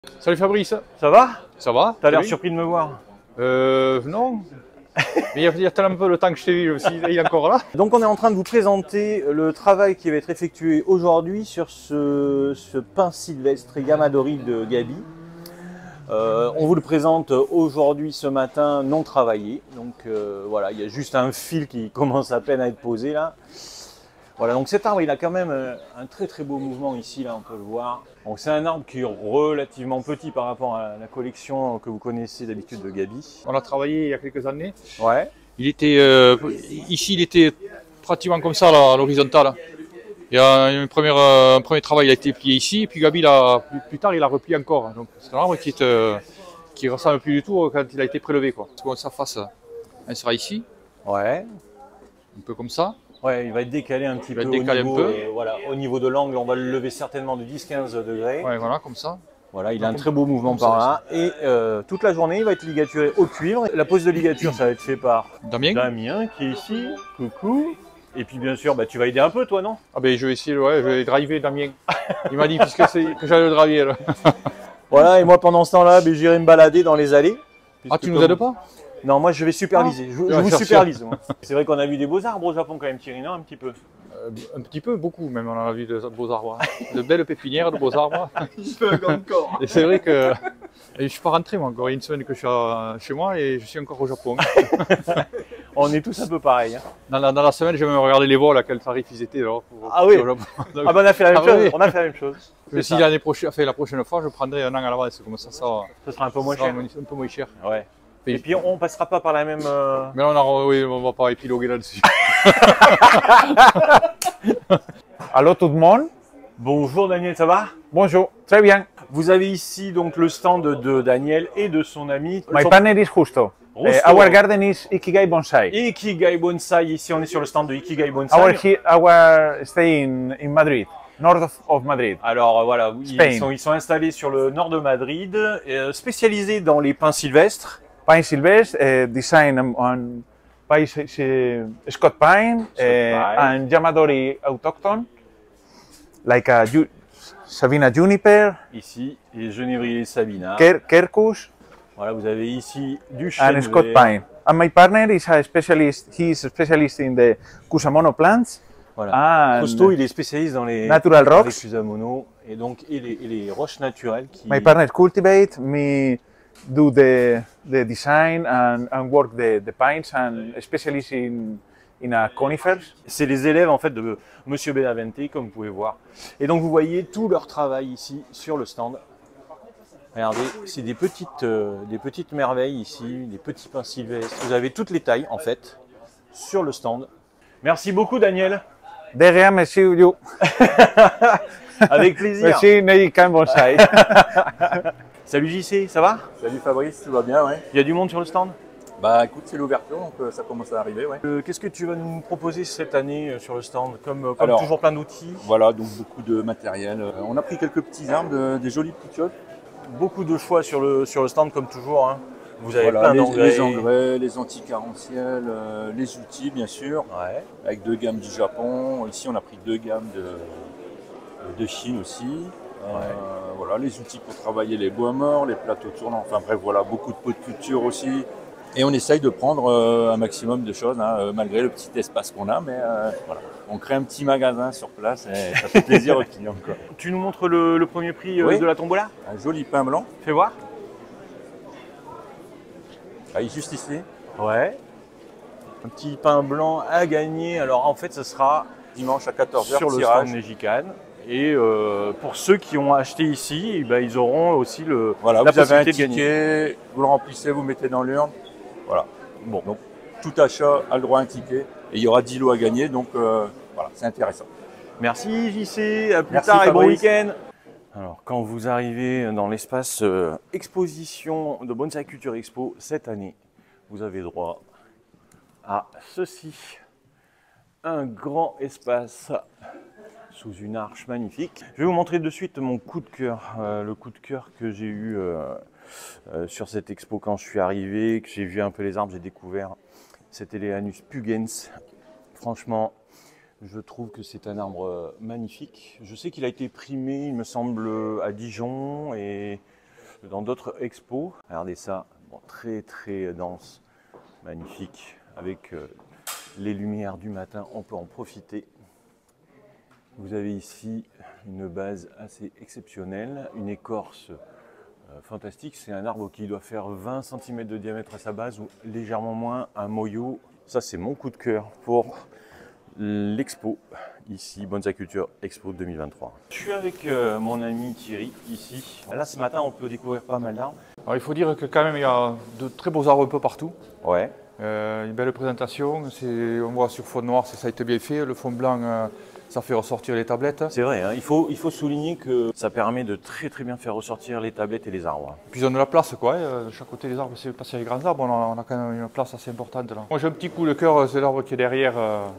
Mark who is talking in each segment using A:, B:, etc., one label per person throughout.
A: Salut Fabrice,
B: Ça va?
A: ça va?
B: T'as l'air
A: Oui.
B: surpris de me voir.
A: Non. Mais il y a tellement peu le temps que je t'ai vu, je me suis dit, il est encore là.
B: Donc on est en train de vous présenter le travail qui va être effectué aujourd'hui sur ce pin sylvestre Yamadori de Gabi. On vous le présente aujourd'hui, ce matin, non travaillé. Donc voilà, il y a juste un fil qui commence à peine à être posé là. Voilà, donc cet arbre, il a quand même un très très beau mouvement ici, là on peut le voir. Donc c'est un arbre qui est relativement petit par rapport à la collection que vous connaissez d'habitude de Gabi.
A: On a travaillé il y a quelques années.
B: Ouais.
A: Il était ici, il était pratiquement comme ça là, à l'horizontale. Il y a un premier travail, il a été plié ici, et puis Gabi, plus tard, il a replié encore. Donc c'est un arbre qui ressemble plus du tout quand il a été prélevé, quoi. Parce que sa face, elle sera ici,
B: Ouais.
A: un peu comme ça.
B: Ouais, il va être décalé un petit peu.
A: Il va être décalé
B: au niveau,
A: un peu.
B: voilà, au niveau de l'angle, on va le lever certainement de 10-15 degrés.
A: Ouais, voilà, comme ça.
B: Voilà, il a un très beau mouvement
A: comme
B: par
A: ça,
B: là. Et toute la journée, il va être ligaturé au cuivre. La pose de ligature, ça va être fait par
A: Damien.
B: qui est ici. Coucou. Et puis bien sûr, bah, tu vas aider un peu, toi, non?
A: Ah ben je vais essayer, ouais, je vais driver Damien. Il m'a dit que j'allais le driver. Là.
B: Voilà, et moi pendant ce temps-là, bah, j'irai me balader dans les allées.
A: Ah, tu nous aides pas?
B: Non, moi je vais superviser. Je
A: Ouais,
B: vous
A: sûr,
B: supervise. Moi. C'est vrai qu'on a vu des beaux arbres au Japon quand même, Thierry, non? Un petit peu.
A: Un petit peu, beaucoup même, on en a vu de beaux arbres. De belles pépinières, de beaux arbres.
B: Il peut encore.
A: Et c'est vrai que je suis pas rentré, moi, encore une semaine que je suis chez moi et je suis encore au Japon.
B: On est tous un peu pareils. Hein.
A: Dans la semaine, je vais me regarder les vols, à quel tarif ils étaient. Alors,
B: Ah oui.
A: au Japon. Donc,
B: Ah bah on a fait la même chose.
A: oui.
B: On a fait la même chose.
A: Mais si l'année prochaine, enfin, la prochaine fois, je prendrai un an à l'avance, comme ça
B: Ça sera un peu moins
A: sera
B: cher.
A: un peu moins cher.
B: Ouais.
A: Et
B: Et puis on passera pas par la même.
A: Mais là, oui, on va pas épiloguer là-dessus.
C: Allô tout le monde.
B: Bonjour Daniel, ça va?
C: Bonjour. Très bien.
B: Vous avez ici donc le stand de Daniel et de son ami.
C: My partner is Justo.
B: Justo.
C: Our garden is Ikigai Bonsai.
B: Ikigai Bonsai. Ici on est sur le stand de Ikigai Bonsai.
C: Our stay in Madrid, north of Madrid.
B: Alors voilà,
C: Spain.
B: ils sont installés sur le nord de Madrid, spécialisés dans les pins sylvestres.
C: Pine Sylvestre, design on Scott Pine, and Yamadori autochthone, like a Savina juniper,
B: Ici, et Genévrier Sabina.
C: Quercus,
B: Voilà, vous avez ici du chêne
C: and Scott
B: vert.
C: Pine. And my partner is a specialist. He is a specialist in the Kusamono plants.
B: Voilà.
C: And
B: Costo, il est spécialiste dans les
C: natural
B: dans les
C: rocks.
B: Kusamono et donc les roches naturelles qui.
C: My partner cultivate, me do the design and work the pines and specialist in a conifers.
B: C'est les élèves en fait de Monsieur Benavente, comme vous pouvez voir. Et donc vous voyez tout leur travail ici sur le stand. Regardez, c'est des petites merveilles ici, des petits pins sylvestres. Vous avez toutes les tailles en fait sur le stand. Merci beaucoup Daniel.
C: De rien, merci you.
B: Avec plaisir.
C: Merci Neikan Bonsai.
B: Salut JC, ça va?
D: Salut Fabrice, tout va bien, ouais.
B: Il y a du monde sur le stand?
D: Bah écoute, c'est l'ouverture, donc ça commence à arriver, ouais.
B: Qu'est-ce que tu vas nous proposer cette année sur le stand? Comme
D: Alors,
B: toujours plein d'outils,
D: Voilà, donc beaucoup de matériel. On a pris quelques petits arbres, des jolies petites choses.
B: beaucoup de choix sur le stand comme toujours. Hein. Vous avez
D: Voilà,
B: plein d'engrais.
D: les engrais, les anticarentiels, les outils bien sûr,
B: Ouais.
D: avec 2 gammes du Japon. Ici on a pris 2 gammes de Chine aussi. Voilà, les outils pour travailler les bois morts, les plateaux tournants, enfin bref, voilà, beaucoup de pots de culture aussi. Et on essaye de prendre un maximum de choses, hein, malgré le petit espace qu'on a, mais voilà. On crée un petit magasin sur place et ça fait plaisir aux clients, quoi.
B: Tu nous montres le premier prix
D: Oui.
B: de la tombola?
D: Un joli pain blanc,
B: Fais voir.
D: ah, juste ici.
B: Ouais. Un petit pain blanc à gagner. Alors en fait, ce sera
D: Dimanche à 14h,
B: sur le
D: tirage.
B: stand Nejikan. Et pour ceux qui ont acheté ici, eh ben, ils auront aussi
D: Voilà,
B: la
D: vous avez un
B: possibilité de gagner.
D: ticket, vous le remplissez, vous mettez dans l'urne. Voilà.
B: Bon.
D: Donc tout achat a le droit à un ticket et il y aura 10 lots à gagner, donc voilà, c'est intéressant.
B: Merci JC, à plus
D: Merci,
B: tard et bon
D: Fabrice.
B: week-end. Alors quand vous arrivez dans l'espace exposition de Bonsai Culture Expo cette année, vous avez droit à ceci. Un grand espace sous une arche magnifique. Je vais vous montrer de suite mon coup de cœur, le coup de cœur que j'ai eu sur cette expo quand je suis arrivé, que j'ai vu un peu les arbres, j'ai découvert cet Eleanus pugens. Franchement, je trouve que c'est un arbre magnifique. Je sais qu'il a été primé, il me semble, à Dijon et que dans d'autres expos. Regardez ça, bon, très très dense, magnifique, avec les lumières du matin, on peut en profiter. Vous avez ici une base assez exceptionnelle, une écorce fantastique. C'est un arbre qui doit faire 20 cm de diamètre à sa base ou légèrement moins, un moyau. Ça, c'est mon coup de cœur pour l'expo, ici, Bonsai Culture Expo 2023. Je suis avec mon ami Thierry, ici. Là, ce matin, on peut découvrir pas mal d'arbres.
A: Alors, il faut dire que quand même, il y a de très beaux arbres un peu partout.
B: Ouais.
A: Une belle présentation. On voit sur fond noir, ça a été bien fait. Le fond blanc, ça fait ressortir les tablettes.
B: C'est vrai, hein, il faut souligner que ça permet de très très bien faire ressortir les tablettes et les arbres.
A: Puis ils ont de la place, quoi. De chaque côté des arbres, c'est pas si les grands arbres, on a quand même une place assez importante là. Moi j'ai un petit coup de cœur, c'est l'arbre qui est derrière.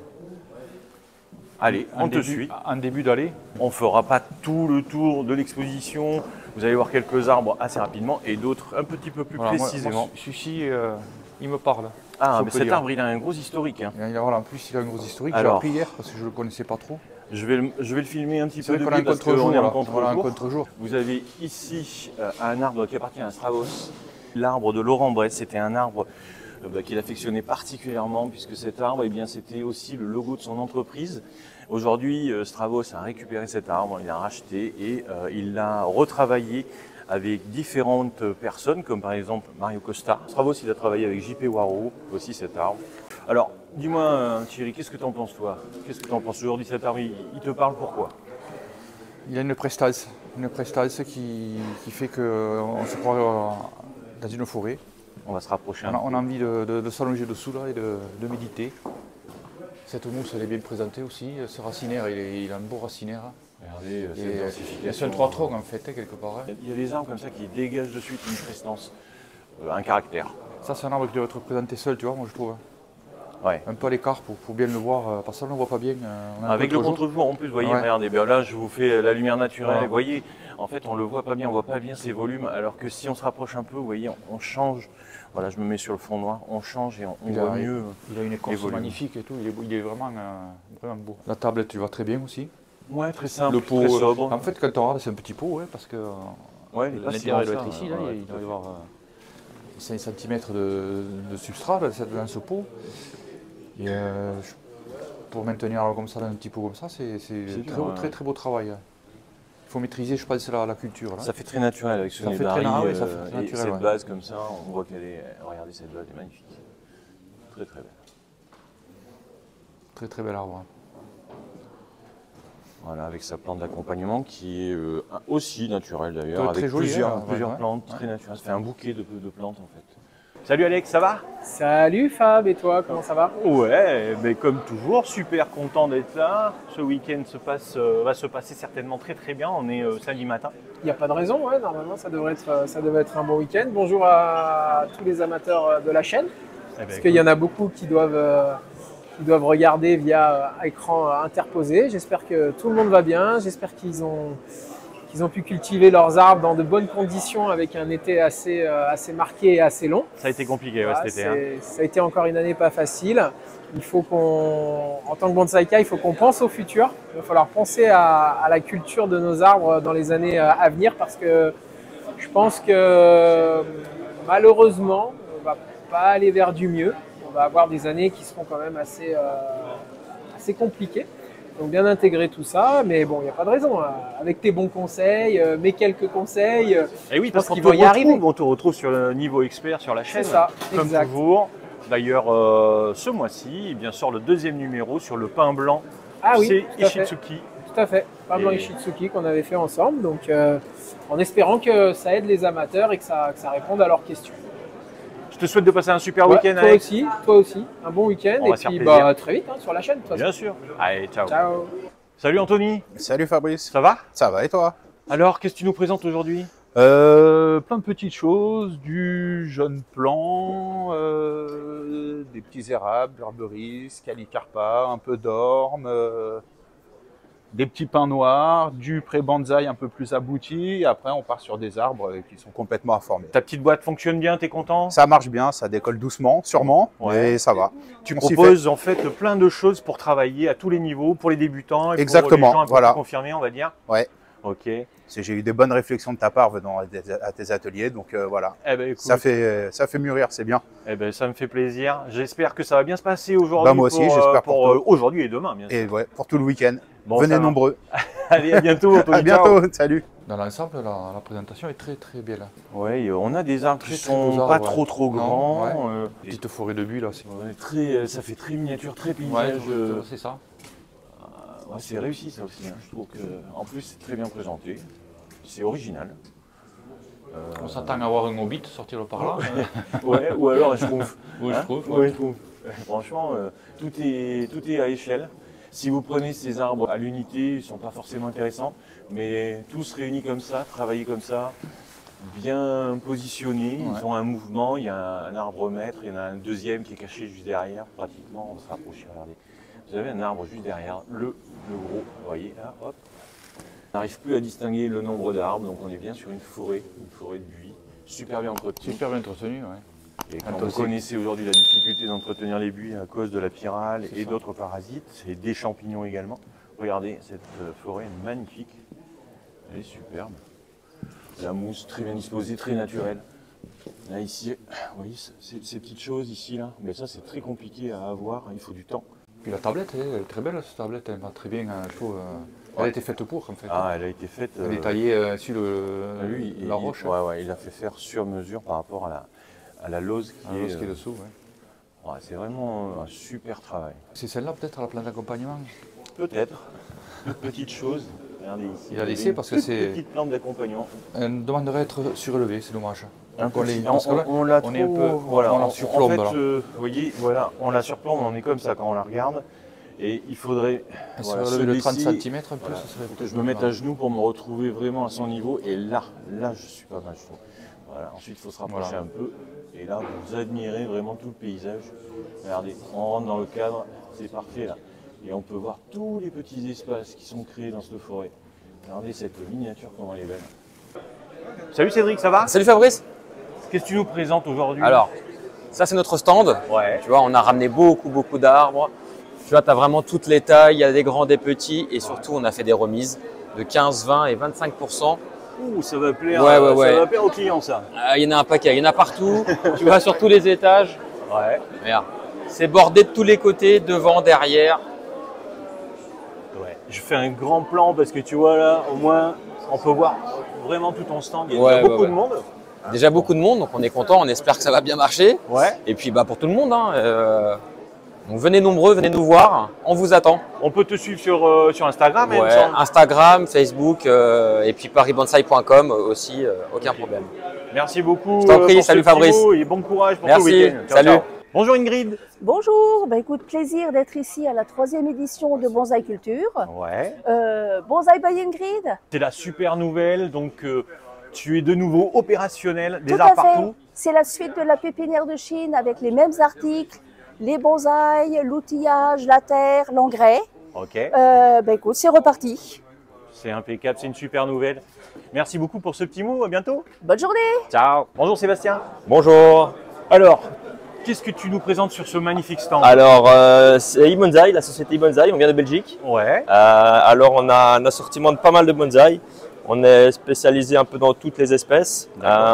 B: Allez, on te suit.
A: En début d'allée.
B: On ne fera pas tout le tour de l'exposition. Vous allez voir quelques arbres assez rapidement et d'autres un petit peu plus précisément.
A: Celui-ci, il me parle.
B: Ah, mais cet arbre, il a un gros historique. Hein.
A: Voilà, en plus, il a un gros historique. J'ai
B: Alors,
A: appris hier parce que je ne le connaissais pas trop.
B: Je vais le filmer un petit peu de
A: près parce qu'on est en contre-jour.
B: Vous avez ici un arbre qui appartient à Stravos. L'arbre de Laurent Bresse, c'était un arbre qu'il affectionnait particulièrement puisque cet arbre, eh bien, c'était aussi le logo de son entreprise. Aujourd'hui, Stravos a récupéré cet arbre, il l'a racheté et il l'a retravaillé avec différentes personnes, comme par exemple Mario Costa. Stravos, il a travaillé avec JP Waro, aussi cet arbre. Alors, dis-moi Thierry, qu'est-ce que tu en penses toi? Qu'est-ce que tu en penses aujourd'hui cet arbre? Il te parle pourquoi?
A: Il a une prestance qui fait qu'on se croit dans une forêt.
B: On va se rapprocher
A: on a envie de s'allonger dessous là et de méditer. Cette mousse, elle est bien présentée aussi. Ce racinaire, il a un beau racinaire.
B: Regardez, cette densification.
A: C'est un 3 troncs en fait, quelque part. Hein.
B: Il y a des arbres comme ça qui dégagent de suite une prestance, un caractère.
A: Ça, c'est un arbre qui doit être présenté seul, tu vois, moi je trouve.
B: Ouais.
A: Un peu à l'écart pour bien le voir, parce qu'on ne le voit pas bien.
B: Avec le contre-jour en plus, vous voyez,
A: ouais.
B: Regardez, bien là je vous fais la lumière naturelle, ouais. Vous voyez, en fait on le voit pas bien, on voit pas bien ses volumes, alors que si on se rapproche un peu, vous voyez, on change. Voilà, je me mets sur le fond noir, on change et on voit mieux.
A: Il a une écorce magnifique et tout, il est vraiment beau. La table, tu vois très bien aussi.
B: Ouais, très simple,
A: le pot,
B: très sobre.
A: En fait, quand on regarde, c'est un petit pot, ouais, parce que l'intérieur doit être ici, là, il doit y avoir 5 cm de substrat dans ce pot. Et pour maintenir comme ça, dans un petit pot comme ça, c'est très beau travail. Il faut maîtriser, je pense, la culture. Là.
B: Ça fait très naturel avec ce nez-baril et cette base comme ça, on voit qu'elle est... Regardez, cette base est magnifique. Très très belle.
A: Très bel arbre.
B: Voilà, avec sa plante d'accompagnement qui est aussi naturelle d'ailleurs, avec
A: joli,
B: plusieurs plantes très naturelles. Ça fait un bouquet de plantes en fait. Salut Alex, ça va?
E: Salut Fab, et toi, comment ça va?
B: Ouais, mais comme toujours, super content d'être là. Ce week-end va se passer certainement très très bien, on est samedi matin.
E: Il n'y a pas de raison, ouais, normalement ça devrait être un bon week-end. Bonjour à tous les amateurs de la chaîne, parce qu'il y en a beaucoup qui doivent regarder via écran interposé. J'espère que tout le monde va bien, j'espère qu'ils ont pu cultiver leurs arbres dans de bonnes conditions avec un été assez marqué et assez long.
B: Ça a été compliqué cet été. Hein.
E: Ça a été encore une année pas facile. Il faut en tant que bonsaïka, il faut qu'on pense au futur. Il va falloir penser à la culture de nos arbres dans les années à venir parce que je pense que malheureusement, on ne va pas aller vers du mieux. On va avoir des années qui seront quand même assez compliquées. Donc bien intégrer tout ça, mais bon, il n'y a pas de raison. Avec tes bons conseils, mes quelques conseils,
B: et oui, parce
E: qu'on va y arriver.
B: On te retrouve sur le niveau expert sur la chaîne,
E: ça,
B: comme
E: exact.
B: toujours. D'ailleurs, ce mois-ci, eh bien, sort le 2e numéro sur le pain blanc.
E: Ah oui,
B: c'est Ishitsuki.
E: Tout à fait, pain blanc Ishitsuki qu'on avait fait ensemble. Donc, en espérant que ça aide les amateurs et que ça réponde à leurs questions.
B: Je te souhaite de passer un super week-end.
E: Toi aussi, un bon week-end. Et puis très vite sur la chaîne. De toute façon.
B: Bien sûr. Allez, ciao.
E: Ciao.
B: Salut Anthony.
F: Salut Fabrice.
B: Ça va?
F: Ça va et toi?
B: Alors, qu'est-ce que tu nous présentes aujourd'hui?
F: Plein de petites choses, du jaune plan, des petits érables, berberis, calicarpa, un peu d'orme, des petits pins noirs, du pré-bonsaï un peu plus abouti. Et après, on part sur des arbres qui sont complètement informés.
B: Ta petite boîte fonctionne bien, t'es content?
F: Ça marche bien, ça décolle doucement, sûrement, mais ça va.
B: Tu proposes en fait plein de choses pour travailler à tous les niveaux, pour les débutants et
F: exactement,
B: pour les gens un peu plus confirmés, on va dire.
F: Ouais.
B: Ok.
F: J'ai eu des bonnes réflexions de ta part venant à tes ateliers, donc voilà.
B: Eh ben, écoute,
F: Ça fait mûrir, c'est bien.
B: eh ben, ça me fait plaisir. J'espère que ça va bien se passer aujourd'hui.
F: Bah, moi aussi, j'espère pour toi.
B: Aujourd'hui et demain, bien sûr.
F: Et ouais, pour tout le week-end.
B: Bon,
F: Venez
B: ça va.
F: nombreux.
B: Allez, à bientôt. Anthony.
F: À bientôt, salut.
A: Dans l'ensemble, la présentation est très très belle.
B: Ouais, on a des arbres qui
A: Très, très
B: sont
A: beaux
B: pas
A: arbres, ouais.
B: trop
A: Non,
B: grands.
A: ouais. Petite forêt de buis là.
B: Ça fait très miniature, très
A: Ouais,
B: paysage.
A: c'est ça.
B: Ouais, c'est réussi ça aussi. Hein. Je trouve que, en plus, c'est très bien présenté. C'est original.
A: On s'attend à avoir un hobbit sortir par là.
B: Ouais, ou alors un schtroumpf.
A: Oui,
B: Hein,
A: je trouve.
B: ouais, je trouve. Franchement, tout est à échelle. Si vous prenez ces arbres à l'unité, ils ne sont pas forcément intéressants, mais tous réunis comme ça, travaillés comme ça, bien positionnés, ils ont un mouvement, il y a un arbre maître, il y en a un deuxième qui est caché juste derrière, pratiquement, on se rapproche, regardez. Vous avez un arbre juste derrière, le gros, vous voyez, là, hop. On n'arrive plus à distinguer le nombre d'arbres, donc on est bien sur une forêt de buis, super bien entretenue.
A: Super bien entretenu, ouais.
B: Et quand vous connaissez aujourd'hui la difficulté d'entretenir les buis à cause de la pyrale et d'autres parasites, et des champignons également, regardez cette forêt magnifique, elle est superbe. La mousse très bien disposée, très naturelle. Là ici, vous voyez ces petites choses ici là, mais ça c'est très compliqué à avoir, il faut du temps.
A: Puis la tablette, elle est très belle cette tablette, elle va très bien, je trouve. Elle a été faite pour en fait.
B: Ah, elle a été faite.
A: Elle est taillée sur la roche.
B: Ouais, il a fait faire sur mesure par rapport à la lose qui est
A: dessous. Ouais.
B: Ouais, c'est vraiment un super travail.
A: C'est celle-là peut-être la plante d'accompagnement.
B: Peut-être. Petite chose. Regardez ici.
A: Il a laissé parce que c'est.
B: Petite plante d'accompagnement.
A: Elle demanderait à être surélevée, c'est dommage.
B: On l'a
A: on est un peu,
B: voilà,
A: on la surplombe,
B: en fait,
A: là.
B: vous voyez, voilà, on la surplombe, on est comme ça quand on la regarde. Et il faudrait
A: Voilà,
B: se
A: de 30
B: laisser-
A: cm un peu,
B: voilà,
A: ça serait
B: faut que je me mette à genoux pour me retrouver vraiment à son niveau. Et là je suis pas mal, je trouve. Voilà, ensuite, il faut se rapprocher
A: Voilà.
B: un peu. Et là, vous admirez vraiment tout le paysage. Regardez, on rentre dans le cadre, c'est parfait là. Et on peut voir tous les petits espaces qui sont créés dans cette forêt. Regardez cette miniature, comment elle est belle. Salut Cédric, ça va?
G: Salut Fabrice.
B: Qu'est-ce que tu nous présentes aujourd'hui?
G: Alors, ça c'est notre stand.
B: Ouais.
G: Tu vois, on a ramené beaucoup d'arbres. Tu vois, tu as vraiment toutes les tailles, il y a des grands, des petits et surtout on a fait des remises de 15, 20 et 25%.
B: Ouh, ça va plaire,
G: Ouais.
B: ça va plaire aux clients ça.
G: Il y en a un paquet, il y en a partout. Tu vois, sur tous les étages.
B: Ouais.
G: Regarde, c'est bordé de tous les côtés, devant, derrière.
B: Ouais. Je fais un grand plan parce que tu vois là, au moins, on peut voir vraiment tout ton stand. Il y a
G: Ouais,
B: beaucoup
G: ouais.
B: de monde.
G: Déjà beaucoup de monde, donc on est content, on espère que ça va bien marcher.
B: Ouais.
G: Et puis bah, pour tout le monde, hein, donc venez nombreux, venez nous voir, on vous attend.
B: On peut te suivre sur Instagram, il me
G: Ouais,
B: semble.
G: Instagram, Facebook et puis parisbonsai.com aussi, aucun problème.
B: Merci beaucoup.
G: Je t'en prie,
B: pour ce
G: salut
B: petit
G: Fabrice.
B: mot et bon courage pour
G: Merci,
B: tout le week-end. Ciao,
G: salut.
B: ciao. Bonjour Ingrid.
H: Bonjour, écoute, plaisir d'être ici à la 3e édition de Bonsaï Culture.
B: Ouais.
H: Bonsaï by Ingrid.
B: C'est la super nouvelle, donc tu es de nouveau opérationnel, des
H: Tout
B: arbres
H: à fait.
B: partout.
H: C'est la suite de la pépinière de Chine avec les mêmes articles, les bonsaïs, l'outillage, la terre, l'engrais.
B: Ok.
H: Écoute, c'est reparti.
B: C'est impeccable, c'est une super nouvelle. Merci beaucoup pour ce petit mot, à bientôt.
H: Bonne journée.
B: Ciao. Bonjour Sébastien.
I: Bonjour.
B: Alors, qu'est-ce que tu nous présentes sur ce magnifique stand?
I: Alors, c'est eBonsai, la société eBonsai, on vient de Belgique.
B: Ouais.
I: Alors, on a un assortiment de pas mal de bonsaï. On est spécialisé un peu dans toutes les espèces.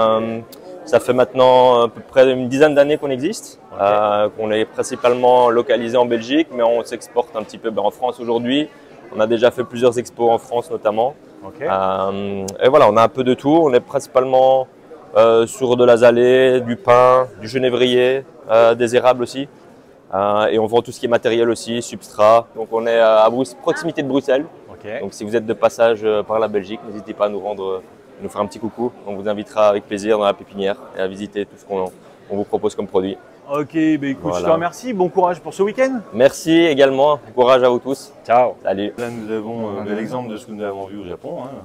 I: Ça fait maintenant à peu près une dizaine d'années qu'on existe. On est principalement localisé en Belgique, mais on s'exporte un petit peu en France aujourd'hui. On a déjà fait plusieurs expos en France notamment.
B: Ok.
I: Et voilà, on a un peu de tout. On est principalement sur de l'azalée, du pin, du genévrier, des érables aussi. Et on vend tout ce qui est matériel aussi, substrat. Donc on est à proximité de Bruxelles.
B: Ok.
I: Donc si vous êtes de passage par la Belgique, n'hésitez pas à nous faire un petit coucou. On vous invitera avec plaisir dans la pépinière et à visiter tout ce qu'on vous propose comme produit.
B: Ok, écoute,
I: Voilà.
B: je te remercie. Bon courage pour ce week-end.
I: Merci également. Bon courage à vous tous.
B: Ciao.
I: Salut.
B: Là, nous avons l'exemple de ce que nous avons vu au Japon. Hein.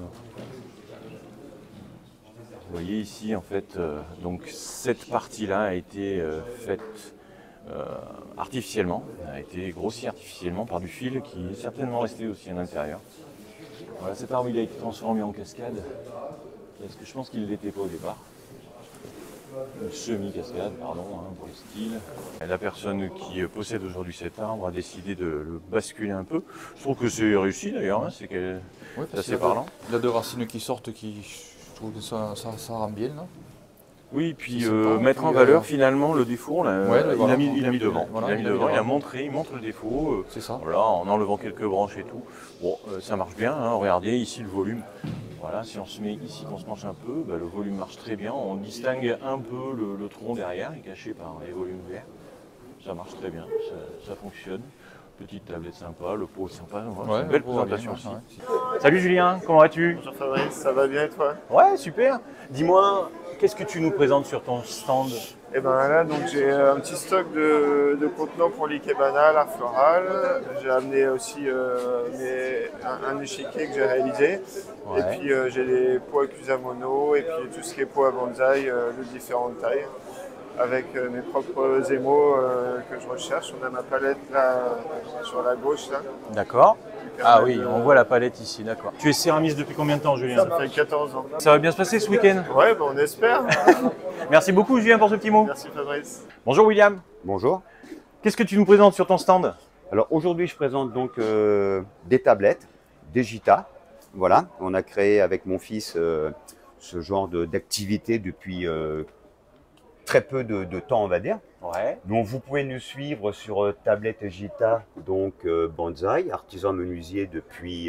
B: Vous voyez ici, en fait, donc cette partie-là a été faite artificiellement, a été grossie artificiellement par du fil qui est certainement resté aussi à l'intérieur. Voilà, cet arbre il a été transformé en cascade parce que je pense qu'il ne l'était pas au départ. Une semi-cascade, pardon, hein, pour le style. Et la personne qui possède aujourd'hui cet arbre a décidé de le basculer un peu. Je trouve que c'est réussi d'ailleurs, hein, c'est assez parlant.
A: Il y a deux racines qui sortent qui, je trouve que ça rend bien là.
B: Oui, puis mettre en valeur finalement le défaut, là, il a mis devant.
A: Voilà,
B: il montre le défaut.
A: C'est ça.
B: Voilà, en enlevant quelques branches et tout. Bon, ça marche bien, hein, regardez ici le volume. Voilà, si on se met ici, qu'on se penche un peu, bah, le volume marche très bien. On distingue un peu le tronc derrière, il est caché par les volumes verts. Ça marche très bien, ça fonctionne. Petite tablette sympa, le pot sympa, voilà, c'est une belle présentation aussi. Salut Julien, comment vas-tu?
J: Bonjour Fabrice, ça va bien et toi?
B: Ouais, super. Dis-moi, qu'est-ce que tu nous présentes sur ton stand?
J: Et ben là, donc j'ai un petit stock de contenants pour l'ikebana, l'art floral. J'ai amené aussi un échiquier que j'ai réalisé.
B: Ouais.
J: Et puis j'ai des pots à kusamono et puis tout ce qui est pots à bonsaï de différentes tailles. Avec mes propres émaux que je recherche. On a ma palette là sur la gauche là.
B: D'accord. Ah oui, on voit la palette ici, d'accord. Tu es céramiste depuis combien de temps, Julien?
J: Ça fait 14 ans.
B: Ça va bien se passer ce week-end?
J: Ouais, ben on espère.
B: Merci beaucoup, Julien, pour ce petit mot.
J: Merci Fabrice.
B: Bonjour, William.
K: Bonjour.
B: Qu'est-ce que tu nous présentes sur ton stand?
K: Alors aujourd'hui, je présente donc des tablettes, des Gita. Voilà, on a créé avec mon fils ce genre d'activité depuis très peu de temps, on va dire.
B: Ouais.
K: Donc vous pouvez nous suivre sur Tablette Gita, donc bonsaï, artisan menuisier depuis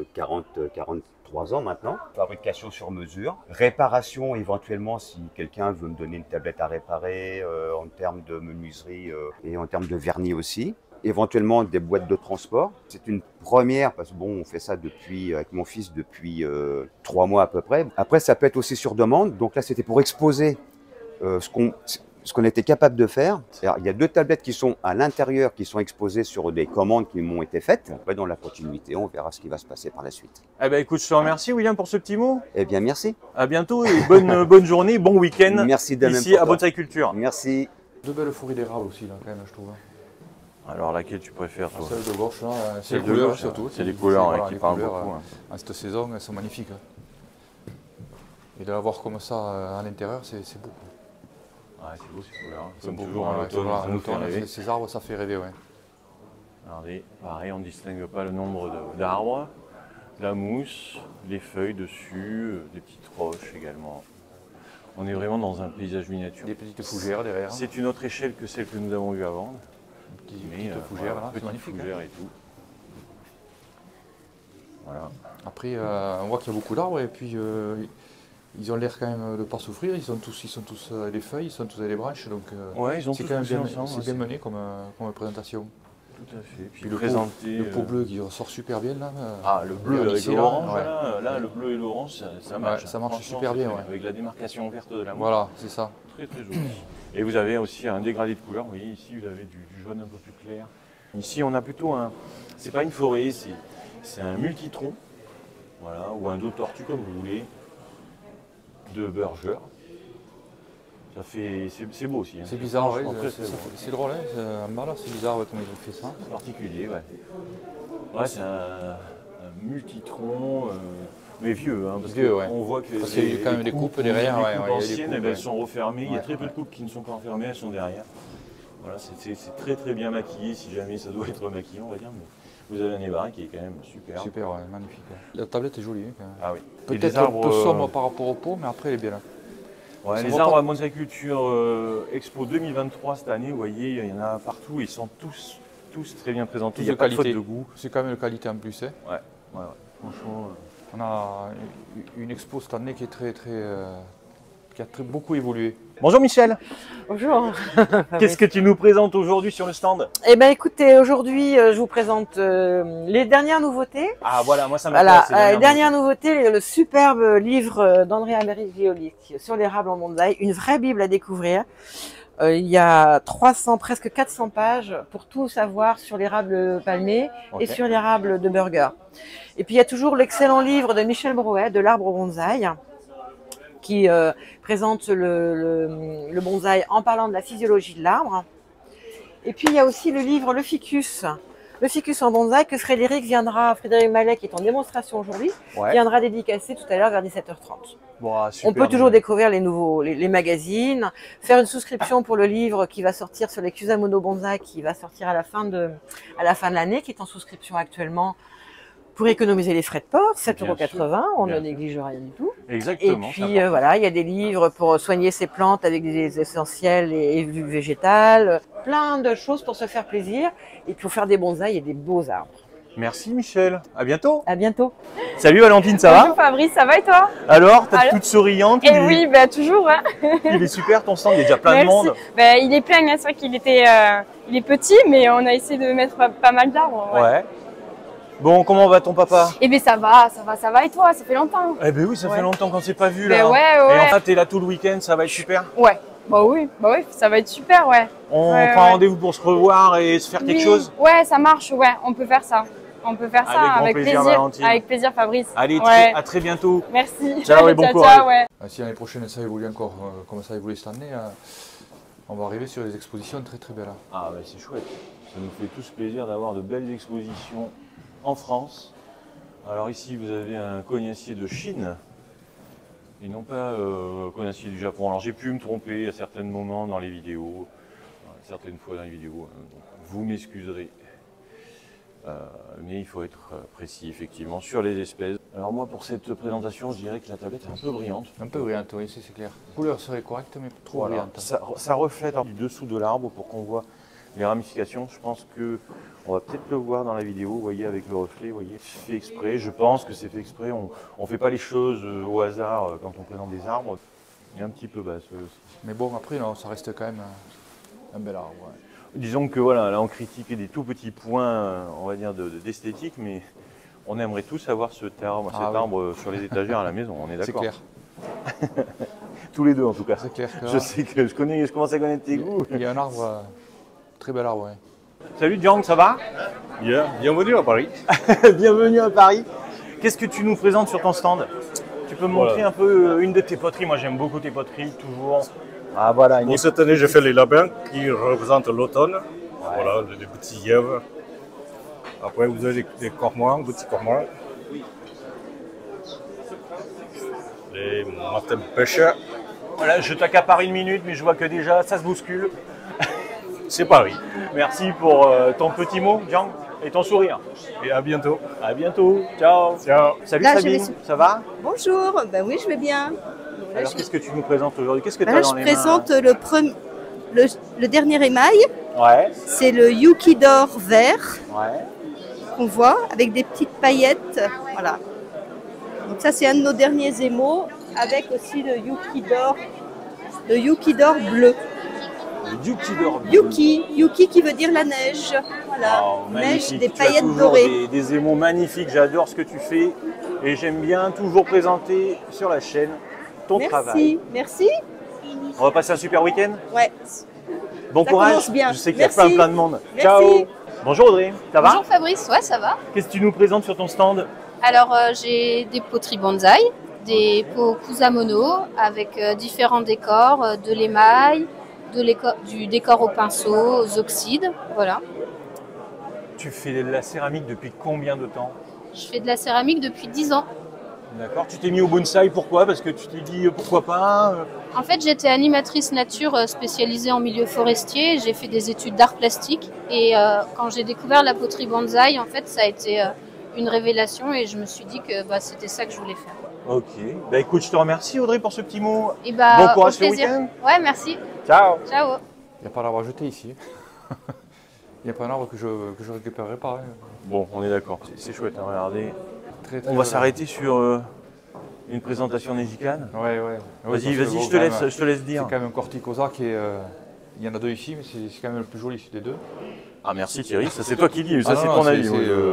K: 43 ans maintenant. Fabrication sur mesure. Réparation éventuellement si quelqu'un veut me donner une tablette à réparer en termes de menuiserie et en termes de vernis aussi. Éventuellement des boîtes de transport. C'est une première parce que bon, on fait ça avec mon fils depuis 3 mois à peu près. Après, ça peut être aussi sur demande. Donc là, c'était pour exposer ce qu'on était capable de faire. Il y a 2 tablettes qui sont à l'intérieur, qui sont exposées sur des commandes qui m'ont été faites. Après, dans la continuité, on verra ce qui va se passer par la suite.
B: Eh ben, écoute, je te remercie, William, pour ce petit mot.
K: Eh bien, merci.
B: À bientôt et bonne journée, bon week-end.
K: Merci de même
B: ici
K: pour
B: à
K: toi.
B: Bonsaï Culture.
K: Merci.
A: De belles fourrures d'érable aussi là, quand même, je trouve.
B: Alors, laquelle tu préfères, toi?
A: Celle de gauche là, c'est
B: Celle
A: les
B: de
A: couleurs
B: gauche,
A: surtout.
B: c'est les couleurs
A: Voilà,
B: qui
A: les
B: parlent
A: couleurs,
B: beaucoup. Hein.
A: En cette saison, elles sont magnifiques. Et de la voir comme ça à l'intérieur, c'est beau.
B: Ouais, c'est beau ces couleurs.
A: C'est
B: Comme
A: beau,
B: toujours,
A: voilà,
B: en automne,
A: voilà,
B: ça nous fait rêver.
A: ces arbres, ça fait rêver, ouais.
B: Regardez, pareil, on ne distingue pas le nombre d'arbres, la mousse, les feuilles dessus, des petites roches également. On est vraiment dans un paysage miniature.
A: Des petites fougères derrière.
B: C'est une autre échelle que celle que nous avons eue avant.
A: Petite fougère,
B: voilà,
A: là, c'est
B: petite
A: magnifique.
B: fougère et tout. Voilà.
A: Après, on voit qu'il y a beaucoup d'arbres et puis ils ont l'air quand même de ne pas souffrir. Ils sont tous avec des feuilles, ils sont tous avec des branches. Donc
B: ouais, ils ont
A: c'est
B: tous
A: quand même
B: poussé
A: bien,
B: ensemble,
A: c'est bien mené comme présentation.
B: Tout à fait. Puis
A: le pot bleu qui ressort super bien là.
B: Ah, le bleu avec
A: ici,
B: l'orange,
A: là,
B: là, le bleu et l'orange, ça marche.
A: Ouais, ça marche
B: Franchement,
A: super bien. Ouais.
B: Avec la démarcation verte de la mousse.
A: Voilà, c'est ça.
B: Très très joli. Et vous avez aussi un dégradé de couleurs. Vous voyez ici, vous avez du jaune un peu plus clair. Ici, on a plutôt c'est pas une forêt, c'est un multitronc. Voilà, ou un dos tortue comme vous voulez, de Burger. Ça fait, c'est beau aussi. Hein.
A: C'est bizarre, ouais,
B: Très,
A: c'est drôle, hein, en bas là, c'est bizarre comment ils ont fait ça.
B: C'est particulier, ouais. Ouais, c'est un multitronc, mais vieux. Hein, parce
A: vieux,
B: que
A: ouais.
B: On voit que
A: parce qu'il y a quand même des coupes derrière.
B: Les coupes anciennes,
A: coupes,
B: elles sont refermées. Il y a très peu de coupes qui ne sont pas refermées, elles sont derrière. Voilà, c'est très très bien maquillé, si jamais ça doit être maquillé, on va dire. Mais vous avez un ébarain qui est quand même super.
A: Super, ouais, magnifique. Ouais. La tablette est jolie. Hein, quand même.
B: Ah oui.
A: Peut-être un peu sombre par rapport au pot, mais après elle est bien là.
B: Ouais, les arbres à Bonsaï Culture Expo 2023 cette année, vous voyez, il y en a partout, ils sont tous très bien présentés, il n'y a pas de faute de goût.
A: C'est quand même de qualité en plus. Hein.
B: Ouais. Franchement.
A: On a une expo cette année qui est qui a beaucoup évolué.
B: Bonjour Michel.
L: Bonjour.
B: Qu'est-ce que tu nous présentes aujourd'hui sur le stand?
L: Eh bien écoutez, aujourd'hui je vous présente les dernières nouveautés.
B: Ah voilà, moi ça m'intéresse.
L: Voilà, les dernières nouveautés, le superbe livre d'Andrea Merigioli sur l'érable en bonsaï, une vraie bible à découvrir. Il y a 300, presque 400 pages pour tout savoir sur l'érable palmé et sur l'érable de Burger. Et puis il y a toujours l'excellent livre de Michel Brouet, de l'arbre au bonsaï, qui présente le bonsaï en parlant de la physiologie de l'arbre. Et puis il y a aussi le livre Le Ficus le ficus en bonsaï que Frédéric Mallet, qui est en démonstration aujourd'hui, viendra dédicacer tout à l'heure vers 17h30.
B: Bon, super,
L: on peut toujours découvrir les magazines, faire une souscription pour le livre qui va sortir sur les Kusamono Bonsaï, qui va sortir à la fin de l'année, qui est en souscription actuellement pour économiser les frais de port, 7,80 €, on ne néglige rien du tout.
B: Exactement.
L: Et puis voilà, il y a des livres pour soigner ses plantes avec des essentiels et du végétal, plein de choses pour se faire plaisir et pour faire des bonsaïs et des beaux arbres.
B: Merci Michel, à bientôt.
L: À bientôt.
B: Salut Valentine, ça va?
M: Bonjour Fabrice, ça va et toi?
B: Alors, t'es toute souriante.
M: Et oui, bah toujours. Hein.
B: Il est super ton stand, il y a déjà plein de monde.
M: Bah, il est plein, c'est vrai qu'il était, il est petit, mais on a essayé de mettre pas mal d'arbres.
B: Ouais. Bon, comment va ton papa?
M: Eh bien ça va et toi? Ça fait longtemps.
B: Eh ben oui, ça fait longtemps qu'on s'est pas vu là.
M: Ben ouais.
B: Et enfin, t'es là tout le week-end, ça va être super?
M: Ouais, bah oui, ça va être super, ouais.
B: On prend un rendez-vous pour se revoir et se faire quelque chose?
M: Ouais, ça marche, ouais, on peut faire ça. On peut faire ça avec plaisir. Avec plaisir, Fabrice.
B: Allez, à très bientôt.
M: Merci.
B: Ciao et bon courage.
M: Ciao, ouais.
A: Si l'année prochaine ça évolue encore comme ça a évolué cette année, on va arriver sur des expositions très très belles.
B: Ah bah c'est chouette. Ça nous fait tous plaisir d'avoir de belles expositions en France. Alors ici vous avez un cognacier de Chine et non pas cognacier du Japon. Alors j'ai pu me tromper à certains moments dans les vidéos, certaines fois dans les vidéos, vous m'excuserez. Mais il faut être précis effectivement sur les espèces. Alors moi pour cette présentation je dirais que la tablette est un peu brillante.
A: Un peu brillante, oui, c'est clair. La couleur serait correcte mais trop brillante.
B: Ça reflète du dessous de l'arbre pour qu'on voit les ramifications. Je pense que on va peut-être le voir dans la vidéo, vous voyez avec le reflet, vous voyez, c'est fait exprès, je pense que c'est fait exprès. On ne fait pas les choses au hasard quand on présente des arbres. Il est un petit peu basse aussi.
A: Mais bon après non, ça reste quand même un bel arbre. Ouais.
B: Disons que voilà, là on critiquait des tout petits points, on va dire, d'esthétique, mais on aimerait tous avoir cet arbre sur les étagères à la maison, on est d'accord?
A: C'est clair.
B: Tous les deux en tout cas.
A: C'est clair.
B: Je sais que je commence à connaître tes goûts.
A: Il y a un arbre, très bel arbre, ouais.
B: Salut Jiang, ça va?
N: Bien, bienvenue à Paris.
B: Bienvenue à Paris. Qu'est-ce que tu nous présentes sur ton stand? Tu peux me montrer un peu une de tes poteries? Moi j'aime beaucoup tes poteries, toujours. Ah voilà.
N: Bon, cette année, j'ai fait les lapins qui représentent l'automne. Voilà, des petits lièvres. Après, vous avez des cormorans, petits cormorans. Les martins pêcheurs.
B: Voilà, je t'accapare une minute, mais je vois que déjà ça se bouscule.
N: C'est Paris.
B: Merci pour ton petit mot, Jiang, et ton sourire.
N: Et à bientôt.
B: À bientôt. Ciao.
N: Ciao.
B: Salut Sabine, ça va?
O: Bonjour, ben oui, je vais bien.
B: Alors, qu'est-ce que tu nous présentes aujourd'hui? Qu'est-ce que tu
O: Là,
B: as dans les mains?
O: je présente le dernier émail.
B: Ouais.
O: C'est le Yuki d'or vert
B: Ouais.
O: qu'on voit avec des petites paillettes. Voilà. Donc ça, c'est un de nos derniers émaux avec aussi le Yuki d'or bleu.
B: Le Yuki d'or bleu.
O: Yuki qui veut dire la neige. Voilà.
B: Oh,
O: neige,
B: magnifique.
O: des
B: Tu as
O: paillettes
B: toujours
O: dorées.
B: des émaux magnifiques. J'adore ce que tu fais et j'aime bien toujours présenter sur la chaîne ton travail.
O: Merci.
B: On va passer un super week-end.
O: Ouais.
B: Bon
O: Ça
B: courage.
O: commence bien.
B: Je sais qu'il y a
O: Merci.
B: plein de monde.
O: Merci.
B: Ciao. Bonjour Audrey, ça va?
P: Bonjour Fabrice, ouais ça va.
B: Qu'est-ce que tu nous présentes sur ton stand?
P: Alors j'ai des poteries bonsaï, des pots Kusamono avec différents décors, de l'émail, du décor au pinceau, aux oxydes, voilà.
B: Tu fais de la céramique depuis combien de temps?
P: Je fais de la céramique depuis 10 ans.
B: D'accord. Tu t'es mis au bonsaï, pourquoi? Parce que tu t'es dit pourquoi pas?
P: En fait, j'étais animatrice nature spécialisée en milieu forestier. J'ai fait des études d'art plastique et quand j'ai découvert la poterie bonsaï, en fait, ça a été une révélation et je me suis dit que c'était ça que je voulais faire.
B: Ok. Bah écoute, je te remercie Audrey pour ce petit mot.
P: Et
B: bon courage
P: au
B: ce
P: plaisir.
B: week-end.
P: Ouais, merci.
B: Ciao.
P: Ciao.
A: Il n'y a pas d'arbre à jeter ici. Il n'y a pas un arbre que je récupérerai pas.
B: Bon, on est d'accord. C'est chouette, hein, regardez.
A: Très,
B: on va s'arrêter sur une présentation négicane.
A: Ouais.
B: Vas-y, je te laisse dire.
A: C'est quand même un corticosa qui est. Il y en a deux ici, mais c'est quand même le plus joli des deux.
B: Ah merci Thierry, ça c'est toi qui dis, ça c'est ton avis.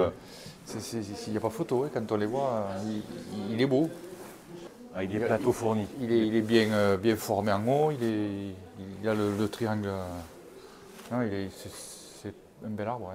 A: Il n'y a pas photo, quand on les voit, il est beau.
B: Ah, il est plateau fourni.
A: Il est bien formé en haut, il a le triangle. C'est un bel arbre.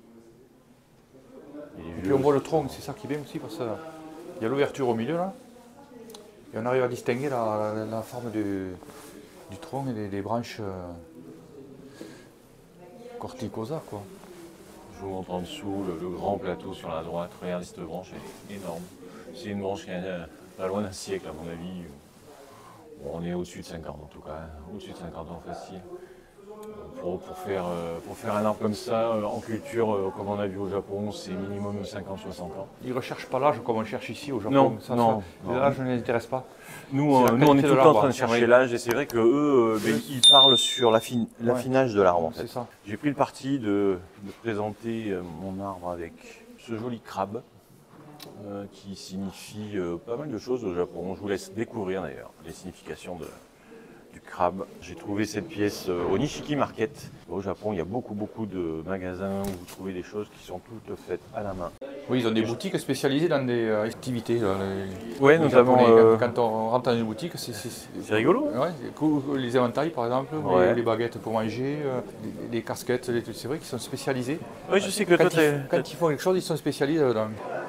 A: Ouais. Et puis on voit le tronc, c'est ça qui est bien aussi, parce qu'il y a l'ouverture au milieu là. Et on arrive à distinguer la forme du tronc et des branches corticosa, quoi.
B: je vous montre en dessous le grand plateau sur la droite. Regardez cette branche, elle est énorme. C'est une branche qui a pas loin d'un siècle à mon avis. Bon, on est au-dessus de 50 en tout cas, hein. Au-dessus de 50 ans facile. Pour faire un arbre comme ça, en culture, comme on a vu au Japon, c'est minimum 50-60 ans.
A: Ils ne recherchent pas l'âge comme on cherche ici au Japon.
B: Non,
A: non. L'âge ne les intéresse pas.
B: Nous, on est tout le temps en train de chercher l'âge et c'est vrai qu'eux, ils parlent sur l'affinage de l'arbre. En fait.
A: C'est ça.
B: J'ai pris le parti de présenter mon arbre avec ce joli crabe qui signifie pas mal de choses au Japon. Je vous laisse découvrir d'ailleurs les significations du crabe. J'ai trouvé cette pièce au Nishiki Market. Au Japon, il y a beaucoup de magasins où vous trouvez des choses qui sont toutes faites à la main.
A: Oui, ils ont des boutiques spécialisées dans des activités.
B: Oui, notamment.
A: Quand on rentre dans une boutique, c'est
B: rigolo.
A: Ouais, les éventails, par exemple,
B: ouais.
A: les baguettes pour manger, les casquettes, c'est vrai qu'ils sont spécialisés.
B: Oui, je sais que
A: quand ils font quelque chose, ils sont spécialisés dedans.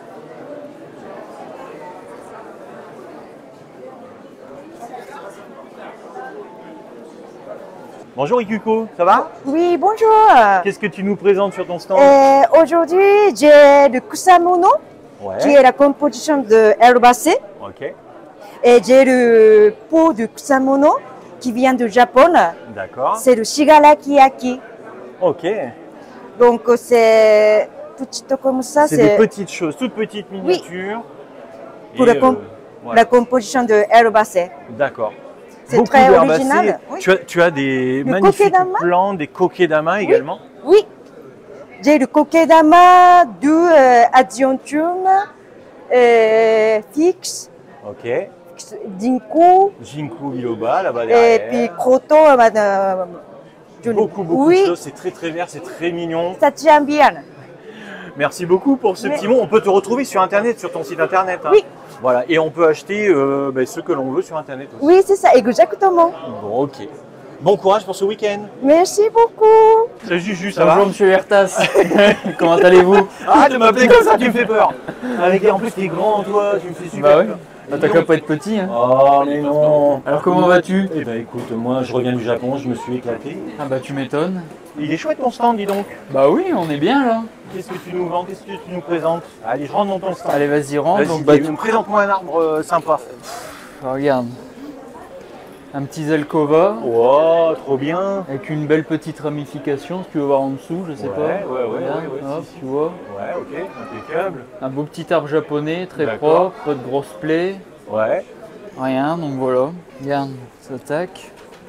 B: Bonjour Ikuko, ça va?
Q: Oui, bonjour.
B: Qu'est-ce que tu nous présentes sur ton stand?
Q: Aujourd'hui, j'ai le Kusamono, qui est la composition de herbacées.
B: Ok.
Q: Et j'ai le pot de Kusamono, qui vient du Japon.
B: D'accord.
Q: C'est le Shigaraki Yaki.
B: Ok.
Q: Donc, c'est petit comme ça.
B: C'est des petites choses, toutes petites miniatures.
Q: Oui. Pour la composition de herbacées.
B: D'accord.
Q: C'est très original. Oui.
B: Tu as des magnifiques plants, des kokedama également?
Q: Oui. J'ai le kokedama du Adianthum fixe.
B: Ok.
Q: Ginkgo.
B: Ginkgo biloba là-bas derrière.
Q: Et puis croton.
B: Beaucoup de choses, c'est très vert, c'est très mignon.
Q: Ça tient bien.
B: Merci beaucoup pour ce petit mot. On peut te retrouver sur Internet, sur ton site Internet. Hein.
Q: Oui.
B: Voilà, et on peut acheter ce que l'on veut sur Internet aussi.
Q: Oui, c'est ça, exactement.
B: Bon, ok. Bon courage pour ce week-end.
Q: Merci beaucoup.
B: Salut Juju, ça va?
R: Bonjour Monsieur Hertas. Comment allez-vous?
B: Ah, de m'appeler comme ça, tu me fais peur. En plus, t'es grand, toi, tu me fais super peur.
R: Bah, t'as qu'à pas être petit, hein.
B: Oh, mais non.
R: Alors comment vas-tu?
B: Eh ben écoute, moi je reviens du Japon, je me suis éclaté.
R: Ah bah tu m'étonnes.
B: Il est chouette ton stand, dis donc.
R: Bah oui, on est bien là.
B: Qu'est-ce que tu nous vends? Qu'est-ce que tu nous présentes? Allez, je rentre dans ton stand.
R: Allez, vas-y, rentre.
B: Vas-y, présente-moi un arbre sympa.
R: Regarde. Un petit Zelkova.
B: Oh, trop bien.
R: Avec une belle petite ramification, si tu veux voir en dessous, je sais pas.
B: Ouais,
R: hop, tu vois.
B: Ouais, ok, impeccable.
R: Un beau petit arbre japonais, très propre, pas de grosses plaies.
B: Ouais.
R: Rien, donc voilà. Regarde, ça tac.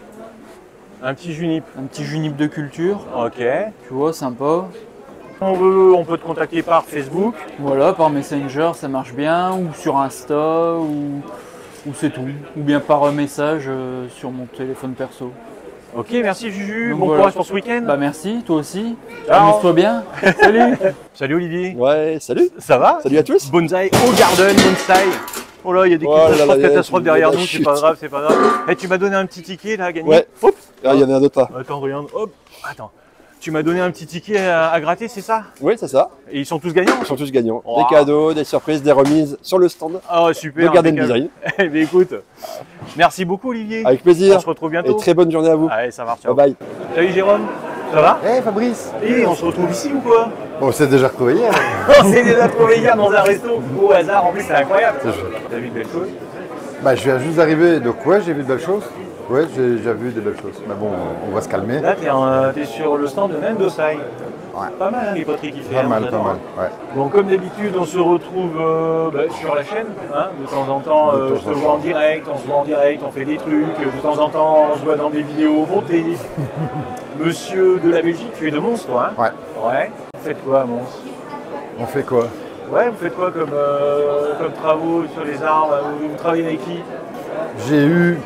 B: Un petit junip.
R: Un petit junip de culture.
B: Ok.
R: Tu vois, sympa.
B: On peut te contacter par Facebook.
R: Voilà, par Messenger, ça marche bien, ou sur Insta, ou c'est tout. Ou bien par message sur mon téléphone perso.
B: Ok, merci Juju.
R: Donc
B: bon courage pour ce week-end.
R: Bah merci, toi aussi. Amuse-toi bien. Salut.
B: Salut Olivier.
S: Ouais, salut.
B: Ça va?
S: Salut à tous.
B: Bonsaï au Garden, Bonsaï. Oh là, il y a des catastrophes derrière nous, c'est pas grave, c'est pas grave. Hey, tu m'as donné un petit ticket là à gagner.
S: Ouais.
B: Hop.
S: Ah, il y en a un autre là.
B: Attends, regarde. Hop. Attends. Tu m'as donné un petit ticket à gratter, c'est ça?
S: Oui, c'est ça.
B: Et ils sont tous gagnants?
S: Ils sont tous gagnants.
B: Wow.
S: Des cadeaux, des surprises, des remises sur le stand.
B: Ah, super.
S: Le Garden Design.
B: Eh bien, écoute, merci beaucoup Olivier.
S: Avec plaisir.
B: On se retrouve bientôt.
S: Et très bonne journée à vous.
B: Allez, ça marche. Ciao.
S: Bye bye.
B: Salut Jérôme. Ça va?
T: Eh Fabrice.
B: Et on se retrouve ici ou quoi?
T: On s'est déjà retrouvé hier.
B: On s'est déjà retrouvé hier dans un resto. Au hasard, en plus, c'est incroyable. T'as vu de belles choses?
T: Bah, je viens juste d'arriver, donc ouais, j'ai vu de belles choses. Ouais, j'ai déjà vu de belles choses. Mais bon, on va se calmer.
B: Là, t'es sur le stand de Nendosai.
T: Ouais.
B: Pas mal, hein, les poteries qui fait.
T: Pas mal, pas mal. Ouais.
B: Bon, comme d'habitude, on se retrouve sur la chaîne. Hein, de temps en temps, je te vois en direct, on se voit en direct, on fait des trucs. De temps en temps, on se voit dans des vidéos montées. Monsieur de la Belgique, tu es de Mons, toi, hein?
T: Ouais.
B: Ouais. Vous faites quoi à Mons?
T: On fait quoi?
B: Ouais, vous faites quoi comme travaux sur les arbres? Vous travaillez avec qui?
T: J'ai eu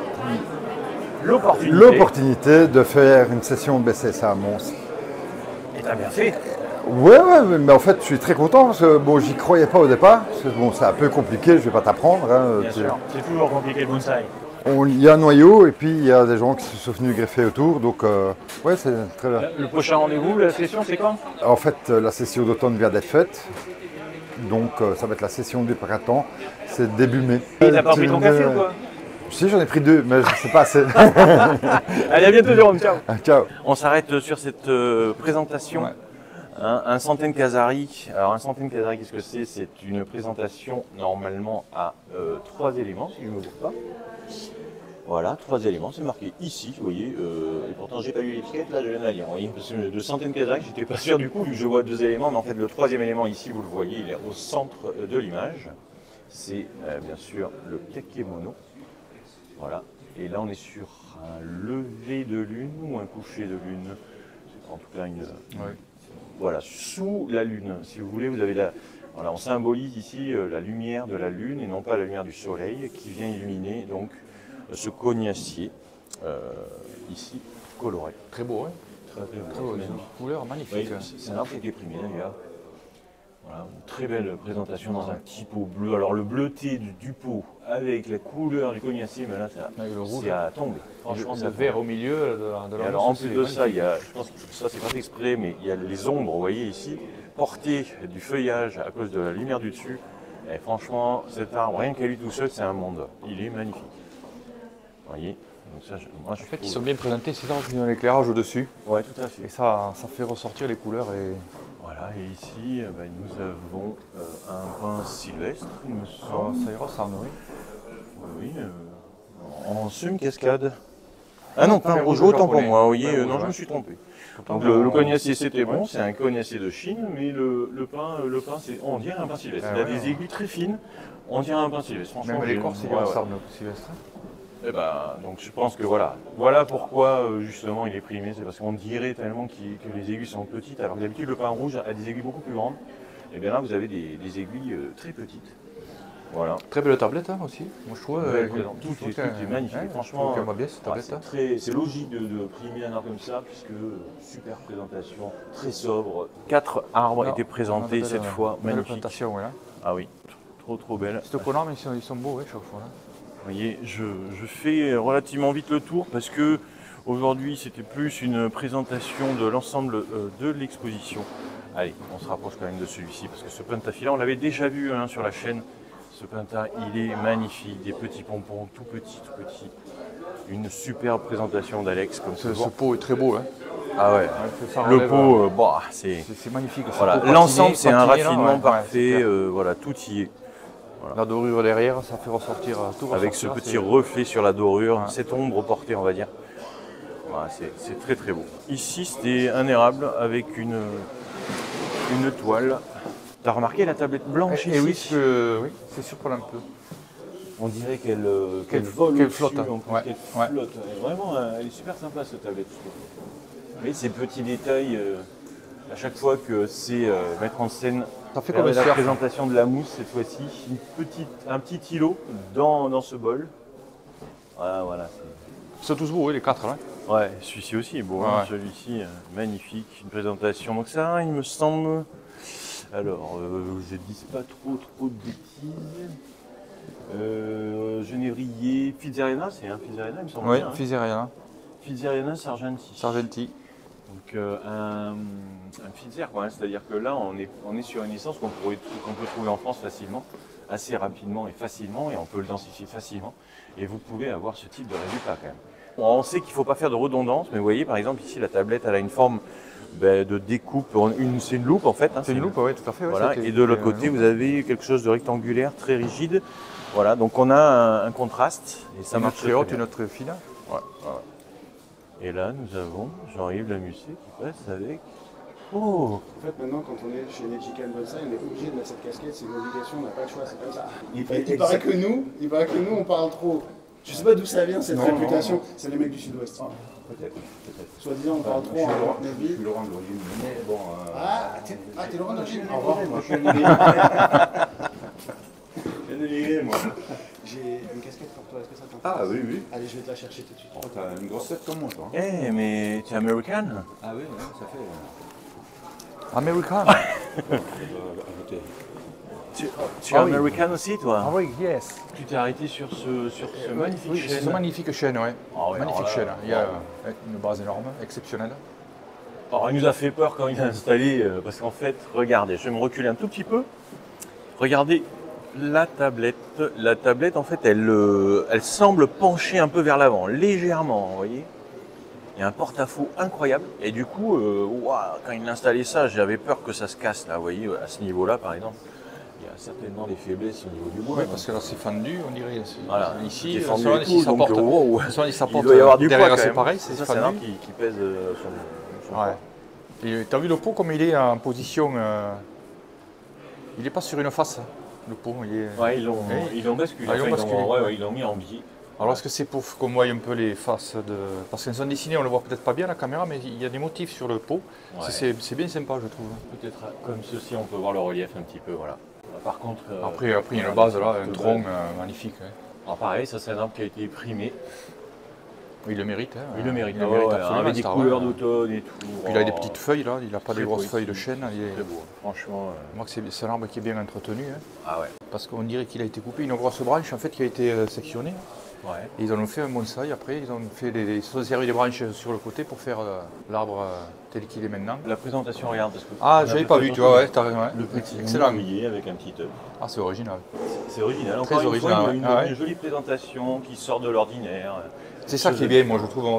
T: l'opportunité de faire une session BCSA à Mons.
B: Et t'as bien fait?
T: Ouais, mais en fait, je suis très content parce que bon, j'y croyais pas au départ. Parce que, bon, c'est un peu compliqué, je vais pas t'apprendre. Hein,
B: bien sûr, c'est toujours compliqué le bonsaï.
T: Il y a un noyau et puis il y a des gens qui se sont venus greffer autour. Donc, ouais, c'est très bien.
B: Le prochain rendez-vous, la session, c'est quand?
T: En fait, la session d'automne vient d'être faite. Donc, ça va être la session du printemps. C'est début mai.
B: Et t'as pas pris ton café ou quoi?
T: Si, j'en ai pris 2, mais c'est pas assez.
B: Allez, à bientôt, Jérôme. Ciao.
T: Ciao.
B: On s'arrête sur cette présentation Un centaine Casari. Alors un centaine Casari, qu'est-ce que c'est? C'est une présentation normalement à 3 éléments, si je ne me trompe pas. Voilà, 3 éléments, c'est marqué ici, vous voyez. Et pourtant, j'ai pas lu l'étiquette, là je viens de la lire. Vous voyez, parce que de centaine Casari, j'étais pas sûr du coup, vu que je vois 2 éléments, mais en fait le 3e élément ici, vous le voyez, il est au centre de l'image. C'est bien sûr le kekemono. Voilà. Et là, on est sur un lever de lune ou un coucher de lune. C'est en tout cas une. Ouais. Voilà, sous la lune. Si vous voulez, vous avez la. Voilà, on symbolise ici la lumière de la lune et non pas la lumière du soleil qui vient illuminer donc ce cognacier ici coloré.
A: Très beau, hein.
B: Très beau.
A: Une couleur magnifique.
B: Oui, c'est un arbre qui a été primé d'ailleurs. Voilà, une très belle présentation dans un petit pot bleu. Alors le bleuté du pot avec la couleur du cognacier, mais là c'est à tomber.
A: Franchement, le vert au milieu de la
B: alors en plus de ça, il y a, je pense que ça c'est pas fait exprès, mais il y a les ombres, vous voyez ici, portées du feuillage à cause de la lumière du dessus. Et franchement, cet arbre, rien qu'à lui tout seul, c'est un monde. Il est magnifique. Vous voyez. Donc ça, moi, je
A: ils sont bien présentés, ces arbres qui ont l'éclairage au-dessus.
B: Ouais, tout à fait.
A: Et ça fait ressortir les couleurs. Et...
B: Voilà, et ici, nous avons un pin sylvestre, il me semble.
A: Ça y ressemble, oui.
B: Oui, en semi-cascade. Ah non, pain rouge, autant pour moi, vous voyez, non, je me suis trompé. Donc le cognacier c'était bon, c'est un cognacier de Chine, mais le pain on dirait un pain sylvestre. Il a des aiguilles très fines, on dirait un pain sylvestre. Franchement,
A: même l'écorce, il ressemble au sylvestre.
B: Eh ben, donc je pense que voilà pourquoi justement il est primé, c'est parce qu'on dirait tellement que les aiguilles sont petites, alors que d'habitude le pain rouge a des aiguilles beaucoup plus grandes, et bien là vous avez des aiguilles très petites. Voilà.
A: Très belle tablette hein, aussi, moi je trouve.
B: Tout est magnifique, franchement.
A: Bien, cette tablette,
B: c'est logique de primer un arbre comme ça, puisque super présentation, très sobre. 4 arbres étaient présentés cette fois, magnifique.
A: Présentation, voilà.
B: Ah oui, trop belle.
A: C'est au collant, mais ils sont beaux, chaque fois. Là.
B: Vous voyez, je fais relativement vite le tour parce que aujourd'hui c'était plus une présentation de l'ensemble de l'exposition. Allez, on se rapproche quand même de celui-ci parce que ce pentafila, on l'avait déjà vu sur la chaîne. Ce pinta, il est magnifique, des petits pompons, tout petits. Une superbe présentation d'Alex comme ça.
A: Ce pot est très beau. Hein.
B: Ah ouais, le pot,
A: c'est magnifique.
B: Voilà, l'ensemble c'est un raffinement parfait, voilà, tout y est.
A: Voilà. La dorure derrière, ça fait ressortir tout.
B: Avec ce petit reflet sur la dorure, cette ombre portée, on va dire. Voilà, c'est très beau. Ici, c'était un érable avec une toile. T'as remarqué la tablette blanche ici?
A: Oui, c'est surprenant un peu.
B: On dirait qu'elle vole,
A: qu'elle flotte.
B: Qu'elle flotte. Vraiment, elle est super sympa cette tablette. Vous voyez ces petits détails, à chaque fois que c'est mettre en scène.
A: Ça fait comme la
B: présentation de la mousse cette fois-ci, un petit îlot dans ce bol. Voilà.
A: Ils sont tous beaux, les 4 là.
B: Ouais, celui-ci aussi est beau. Celui-ci, magnifique, une présentation. Donc ça, il me semble. Alors, je ne dis pas trop de bêtises. Genévrier, Fitzeriana, c'est un Fitzeriana, il me semble.
A: Oui, Fitzeriana.
B: Fitzeriana Sargenti. Donc un Fitzer, c'est-à-dire que là, on est sur une essence qu'on peut trouver en France facilement, assez rapidement et facilement, et on peut le densifier facilement. Et vous pouvez avoir ce type de résultat quand même. On sait qu'il ne faut pas faire de redondance, mais vous voyez, par exemple, ici, la tablette, elle a une forme de découpe, c'est une loupe en fait.
A: C'est une loupe, oui, tout à fait.
B: Voilà. Et de l'autre côté, vous avez quelque chose de rectangulaire, très rigide. Voilà, donc on a un contraste. Et ça marche
A: très haute, une autre fine.
B: Ouais. Et là, nous avons Jean-Yves Lamusset qui passe avec... Oh!
U: En fait, maintenant, quand on est chez Nejikan Bonsai, on est obligé de mettre cette casquette, c'est une obligation, on n'a pas le choix, c'est comme ça. Il paraît que nous, on parle trop. Je sais pas d'où ça vient cette réputation, c'est les mecs du Sud-Ouest.
B: Peut-être.
U: Soit disant, on parle trop en
B: Je suis Laurent de l'origine, mais bon...
U: t'es Laurent de l'origine?
B: Au revoir, moi je suis un émigré, moi.
U: J'ai une casquette pour toi, est-ce que ça t'intéresse?
B: Ah oui.
U: Allez, je vais te la chercher tout de suite.
B: Oh, t'as une grosse tête comme moi, toi. Eh, mais t'es américaine?
U: Ah oui, ça fait...
A: Américaine.
B: Tu es américaine aussi, toi?
A: Ah oui, yes.
B: Tu t'es arrêté sur ce magnifique chêne.
A: C'est magnifique chêne, oui. Magnifique chêne. Il y a une base énorme, exceptionnelle.
B: Alors, il nous a fait peur quand il a installé, parce qu'en fait, regardez, je vais me reculer un tout petit peu. Regardez la tablette. La tablette, en fait, elle semble pencher un peu vers l'avant, légèrement, vous voyez? Il y a un porte-à-faux incroyable. Et du coup, quand il a installé ça, j'avais peur que ça se casse là, vous voyez, à ce niveau-là par exemple. Il y a certainement des faiblesses au niveau du bois.
A: Oui, parce que là c'est fendu, on dirait.
B: Voilà,
A: ici,
B: c'est fendu
A: selon
B: et
A: si
B: tout,
A: ça
B: donc,
A: porte,
B: il doit y avoir du poids
A: derrière
B: quand
A: c'est
B: même.
A: pareil,
B: C'est
A: c'est
B: ça, c'est l'arbre
A: fendu.
B: qui pèse sur le
A: Ouais. Tu as vu le pot comme il est en position. Il n'est pas sur une face, le pot.
B: Ouais, ils l'ont basculé. Ils l'ont mis en biais.
A: Alors est-ce que c'est pour qu'on voie un peu les faces de. Parce qu'elles sont dessinées, on ne le voit peut-être pas bien à la caméra, mais il y a des motifs sur le pot.
B: Ouais.
A: C'est bien sympa, je trouve.
B: Peut-être comme ceci, on peut voir le relief un petit peu, voilà. Par contre.
A: Après il y a une base là, un tronc magnifique. Hein.
B: Alors pareil, ça c'est un arbre qui a été primé.
A: Il le mérite. Hein.
B: Il le mérite,
A: absolument.
B: avec des couleurs d'automne et tout.
A: Puis il a des petites feuilles là, il n'a pas des grosses feuilles de chêne.
B: Très beau, franchement.
A: Moi, c'est un arbre qui est bien entretenu. Hein.
B: Ah ouais.
A: Parce qu'on dirait qu'il a été coupé, une grosse branche en fait qui a été sectionnée.
B: Ouais.
A: Et ils en ont fait un bonsaï après, ils se sont servi des branches sur le côté pour faire l'arbre tel qu'il est maintenant.
B: La présentation, regarde. Parce que
A: ah, j'avais pas vu, tu vois, ouais, t'as raison.
B: Le petit
A: excellent.
B: avec un petit œuf.
A: Ah, c'est original.
B: C'est original,
A: très
B: encore
A: original.
B: Une fois, une jolie présentation qui sort de l'ordinaire.
A: C'est ça qui est bien, moi je trouve,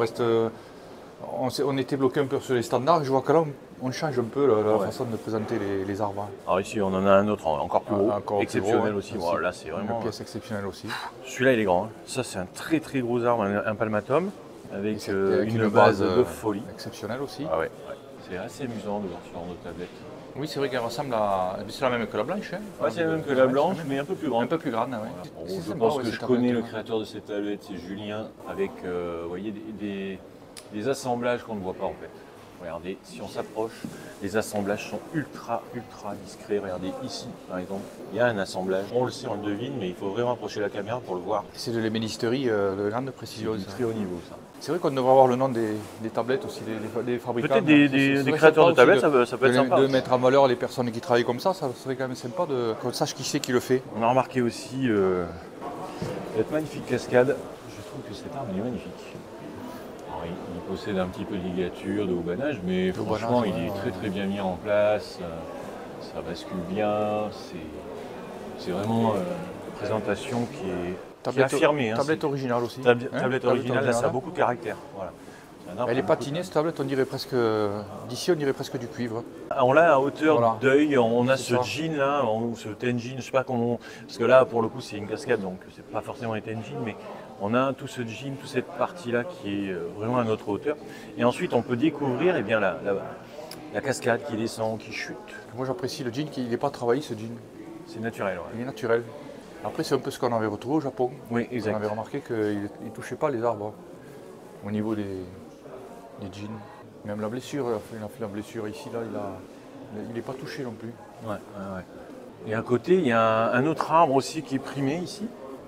A: on était bloqué un peu sur les standards, je vois que là on change un peu la façon de présenter les arbres.
B: Alors ici on en a un autre encore plus gros,
A: encore
B: exceptionnel
A: plus gros,
B: aussi. Voilà, là c'est vraiment
A: une pièce exceptionnelle aussi.
B: Celui-là il est grand, hein. Ça c'est un très très gros arbre, un palmatum avec une
A: base
B: de folie.
A: Exceptionnelle aussi.
B: Ah ouais. C'est assez amusant de voir ce genre de tablette.
A: Oui, c'est vrai qu'elle ressemble à. C'est la même que la blanche. Hein.
B: Ouais, c'est la même que la blanche, mais un peu plus grande.
A: Un peu plus grande, oui.
B: Bon, je pense que je connais le créateur de cette tablette, c'est Julien, avec vous voyez, des assemblages qu'on ne voit pas en fait. Regardez, si on s'approche, les assemblages sont ultra discrets. Regardez ici, par exemple, il y a un assemblage. On le sait, on le devine, mais il faut vraiment approcher la caméra pour le voir.
A: C'est de l'ébénisterie de grande précision.
B: C'est très haut niveau, ça.
A: C'est vrai qu'on devrait avoir le nom des tablettes aussi, des fabricants.
B: Peut-être des créateurs de tablettes, ça peut être sympa.
A: De mettre en valeur les personnes qui travaillent comme ça serait quand même sympa qu'on sache qui c'est qui le fait.
B: On a remarqué aussi cette magnifique cascade. Je trouve que cet arbre est magnifique. Alors, il possède un petit peu de ligature, de haubanage, mais franchement, il est très bien mis en place. Ça bascule bien. C'est vraiment une présentation qui est affirmée.
A: Tablette originale aussi.
B: Tablette originale, là, ça a beaucoup de caractère. Voilà.
A: Elle est patinée cette tablette, on dirait presque. D'ici, on dirait presque du cuivre.
B: On l'a à hauteur d'œil, on a ce jean là, ou ce tenjin, je sais pas comment. Parce que là, pour le coup, c'est une cascade, donc c'est pas forcément un tenjin, mais on a tout ce jean, toute cette partie là qui est vraiment à notre hauteur. Et ensuite, on peut découvrir eh bien, la cascade qui descend, qui chute.
A: Moi, j'apprécie le jean, il n'est pas travaillé ce jean.
B: C'est naturel, ouais.
A: Il est naturel. Après, c'est un peu ce qu'on avait retrouvé au Japon.
B: Oui, exact.
A: On avait remarqué qu'il ne touchait pas les arbres au niveau des jeans. Même la blessure, il a fait la blessure ici, là, il n'est pas touché non plus.
B: Ouais. Et à côté, il y a un autre arbre aussi qui est primé ici.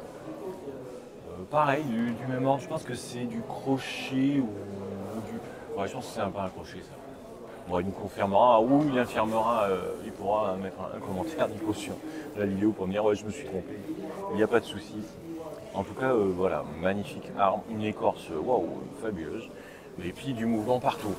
B: Pareil, du même ordre, je pense que c'est du crochet ou du. Ouais, je pense que c'est pas un crochet ça. Bon, il nous confirmera ou il infirmera, il pourra mettre un commentaire Nico sur la vidéo pour me dire ouais, je me suis trompé. Il n'y a pas de souci. En tout cas, voilà, magnifique arbre, une écorce, waouh, fabuleuse. Et puis du mouvement partout,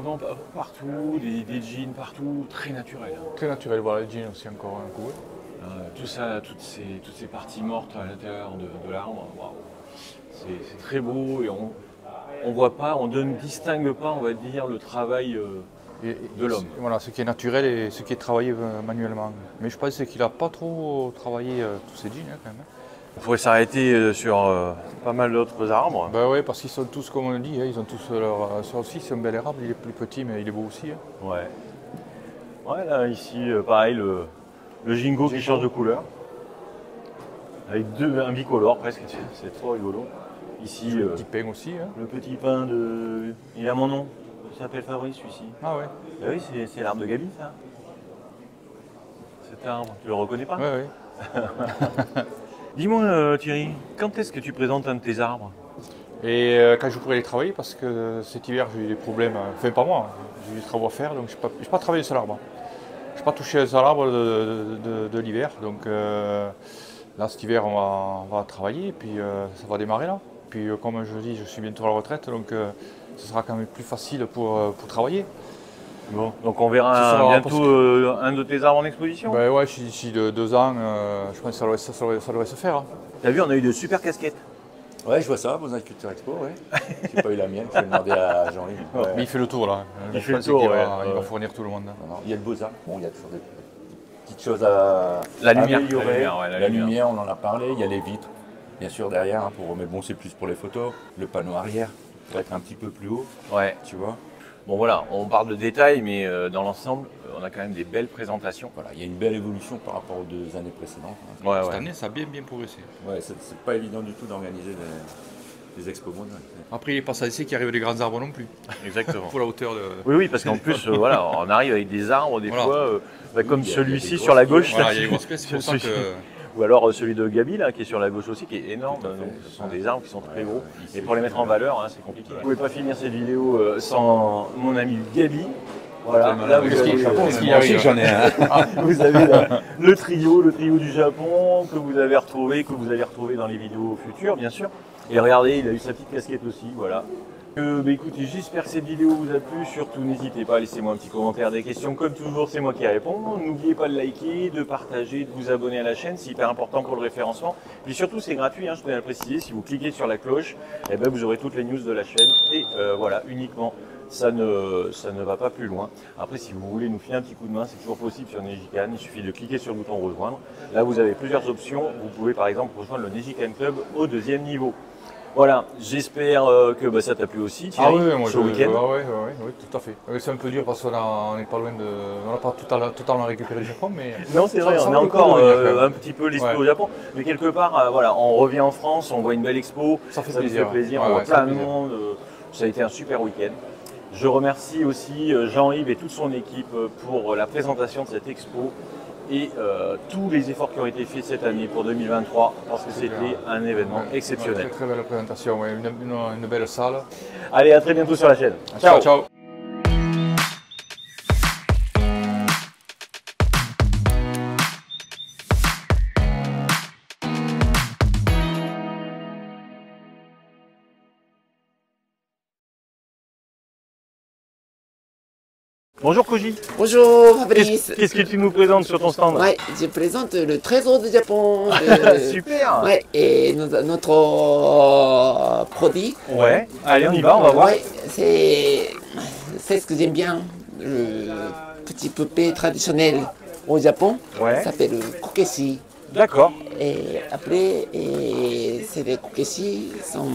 B: des jeans partout, très naturel.
A: Très naturel, voilà, les jeans aussi encore un coup.
B: Tout ça, toutes ces parties mortes à l'intérieur de l'arbre, waouh. C'est très beau et on voit pas, on ne distingue pas, on va dire, le travail de l'homme.
A: Voilà, ce qui est naturel et ce qui est travaillé manuellement. Mais je pense qu'il n'a pas trop travaillé tous ces jeans quand même.
B: Il faudrait s'arrêter sur pas mal d'autres arbres.
A: Ben oui, parce qu'ils sont tous, comme on dit, ils ont tous leur. Ça aussi, c'est un bel arbre, il est plus petit, mais il est beau aussi.
B: Ouais. Ouais, là, ici, pareil, le ginkgo qui change de couleur. Avec un bicolore presque, c'est trop rigolo. Ici,
A: le petit pin aussi.
B: Le petit pin de. Il a mon nom. Il s'appelle Fabrice, celui-ci.
A: Ah ouais.
B: Ah oui, c'est l'arbre de Gabi, ça. Cet arbre, tu le reconnais pas?
A: Oui.
B: Dis-moi, Thierry, quand est-ce que tu présentes un de tes arbres?
A: Et quand je pourrais les travailler, parce que cet hiver j'ai eu des problèmes, enfin pas moi, j'ai eu des travaux à faire, donc je n'ai pas travaillé sur l'arbre. Je n'ai pas touché un seul arbre de l'hiver, donc là cet hiver on va travailler, et puis ça va démarrer là. Puis comme je dis, je suis bientôt à la retraite, donc ce sera quand même plus facile pour travailler.
B: Bon, donc on verra bientôt un de tes arbres en exposition?
A: Ben ouais, d'ici 2 ans, je pense que ça devrait se faire. Hein.
B: T'as vu, on a eu de super casquettes.
D: Ouais, je vois ça, Bonsaï Culture Expo, ouais. J'ai pas eu la mienne, je vais demander à Jean-Yves.
A: Ouais. Mais il fait le tour là.
D: Il
A: Je
D: fait le
A: pense
D: tour,
A: qu'il
D: ouais.
A: il va fournir tout le monde.
D: Non, il y a le Beaux-Arts, bon, il y a toujours des petites choses à
B: La lumière,
D: améliorer.
B: la lumière, ouais, la lumière.
D: On en a parlé, il y a les vitres, bien sûr, derrière, hein, mais bon, c'est plus pour les photos. Le panneau arrière, il va être un petit peu plus haut,
B: Ouais.
D: tu vois.
B: Bon voilà, on parle de détails, mais dans l'ensemble, on a quand même des belles présentations.
D: Voilà, il y a une belle évolution par rapport aux 2 années précédentes. Hein.
B: Ouais,
A: Cette
B: ouais.
A: année, ça a bien progressé.
D: Ouais, c'est pas évident du tout d'organiser des expos mondiales.
A: Après, il n'est pas censé qu'il arrive des grands arbres non plus.
B: Exactement.
A: Pour la hauteur de.
B: Oui, oui, parce qu'en plus, voilà, on arrive avec des arbres, des
A: Voilà.
B: fois, comme
D: il y a
B: celui-ci
D: des
B: sur la
D: grosses
B: gauche.
D: pièces.
A: Voilà,
B: là,
A: il y a des grosses pièces, c'est pour ça
B: celui-
A: que.
B: Ou alors celui de Gabi, là, qui est sur la gauche aussi, qui est énorme. Donc, ce sont des arbres qui sont très gros. Et pour les mettre en valeur, hein, c'est compliqué. Vous ne pouvez pas finir cette vidéo sans mon ami Gabi. Voilà, là vous avez,
F: j'en ai un.
B: vous avez le trio du Japon que vous avez retrouvé, que vous allez retrouver dans les vidéos futures, bien sûr. Et regardez, il a eu sa petite casquette aussi, voilà. Écoutez, j'espère que cette vidéo vous a plu. Surtout, n'hésitez pas à laisser moi un petit commentaire, des questions. Comme toujours, c'est moi qui réponds. N'oubliez pas de liker, de partager, de vous abonner à la chaîne. C'est hyper important pour le référencement. Puis surtout, c'est gratuit, hein, je tenais à le préciser. Si vous cliquez sur la cloche, eh ben, vous aurez toutes les news de la chaîne. Et voilà, uniquement. Ça ne va pas plus loin. Après, si vous voulez nous filer un petit coup de main, c'est toujours possible sur Nejikan. Il suffit de cliquer sur le bouton rejoindre. Là, vous avez plusieurs options. Vous pouvez par exemple rejoindre le Nejikan Club au 2e niveau. Voilà, j'espère que ça t'a plu aussi, Thierry,
A: moi
B: ce week-end.
A: Oui, tout à fait. C'est un peu dur parce qu'on n'est pas loin de. On n'a pas totalement récupéré le Japon, mais.
B: Non, c'est vrai, on a encore un petit peu l'esprit au Japon. Mais quelque part, voilà, on revient en France, on voit une belle expo,
A: ça fait
B: plaisir, on voit plein de monde. Ça a été un super week-end. Je remercie aussi Jean-Yves et toute son équipe pour la présentation de cette expo et tous les efforts qui ont été faits cette année pour 2023 parce que c'était un événement exceptionnel.
A: Très belle présentation, une belle salle.
B: Allez, à très bientôt sur la chaîne.
A: Ciao, ciao.
B: Bonjour Koji.
C: Bonjour Fabrice.
B: Qu'est-ce que tu nous présentes sur ton stand?
C: Ouais, je présente le trésor du Japon.
B: Super.
C: Ouais, et notre produit.
B: Ouais, allez on y va, on va voir.
C: Ouais, c'est ce que j'aime bien, le petit poupée traditionnel au Japon.
B: Ouais.
C: Ça s'appelle le kokeshi.
B: D'accord.
C: Et après, c'est les kokeshi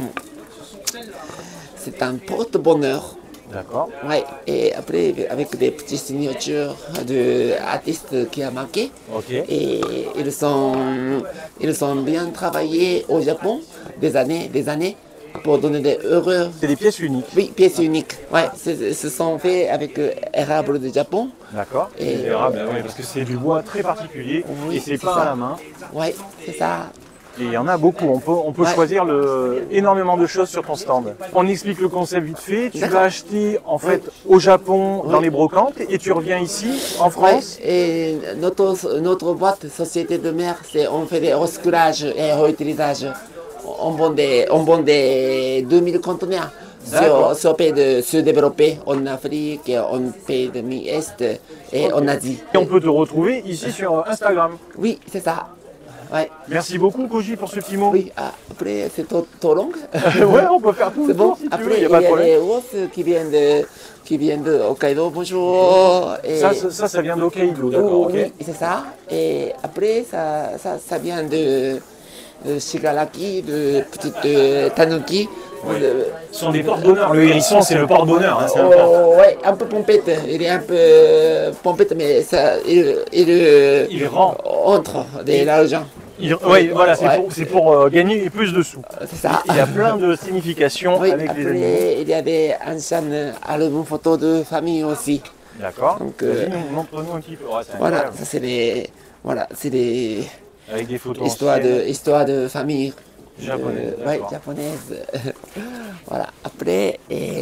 C: c'est un porte-bonheur.
B: D'accord.
C: Ouais, et après, avec des petites signatures d'artistes qui a marqué.
B: Ok.
C: Et ils sont bien travaillés au Japon des années, pour donner des heureux.
B: C'est des pièces uniques.
C: Oui, pièces uniques. Ouais, ce sont faits avec érable du Japon.
B: D'accord.
C: Et
B: Érable, oui, parce que c'est du bois très particulier et c'est peint à la main.
C: Ouais, c'est ça.
B: Et il y en a beaucoup, on peut choisir énormément de choses sur ton stand. On explique le concept vite fait, tu vas acheter en fait au Japon dans les brocantes et tu reviens ici en France.
C: Ouais, et notre boîte, société de mère, on fait des recyclages et réutilisages. On vend des 2000 conteneurs sur pays de se développer en Afrique, en pays de l'Est et en Asie.
B: Et on peut te retrouver ici sur Instagram.
C: Oui, c'est ça. Ouais.
B: Merci beaucoup Koji pour ce petit mot.
C: Oui, après c'est trop long.
B: Ouais, on peut faire tout.
C: C'est bon.
B: Si tu
C: Après
B: veux,
C: il y a les roses qui viennent de Hokkaido. Bonjour. Et
B: Ça vient d'Hokkaido, d'accord.
C: oui, c'est ça. Et après ça vient de Shigaraki, de petite Tanuki.
B: Ce sont des porte-bonheur. Le hérisson, c'est le porte-bonheur. Hein,
C: ouais, un peu pompette. Il est un peu pompette, mais ça, il entre de l'argent.
B: Oui, voilà, c'est pour gagner plus de sous.
C: C'est ça.
B: Il y a plein de significations avec
C: après,
B: les animaux.
C: il y avait un album photo de famille aussi.
B: D'accord.
C: Donc,
B: montre-nous un petit peu. Ouais,
C: voilà, ça c'est des
B: avec des photos
C: histoire de famille.
B: Japonaise.
C: Ouais, japonaise. Voilà. Après,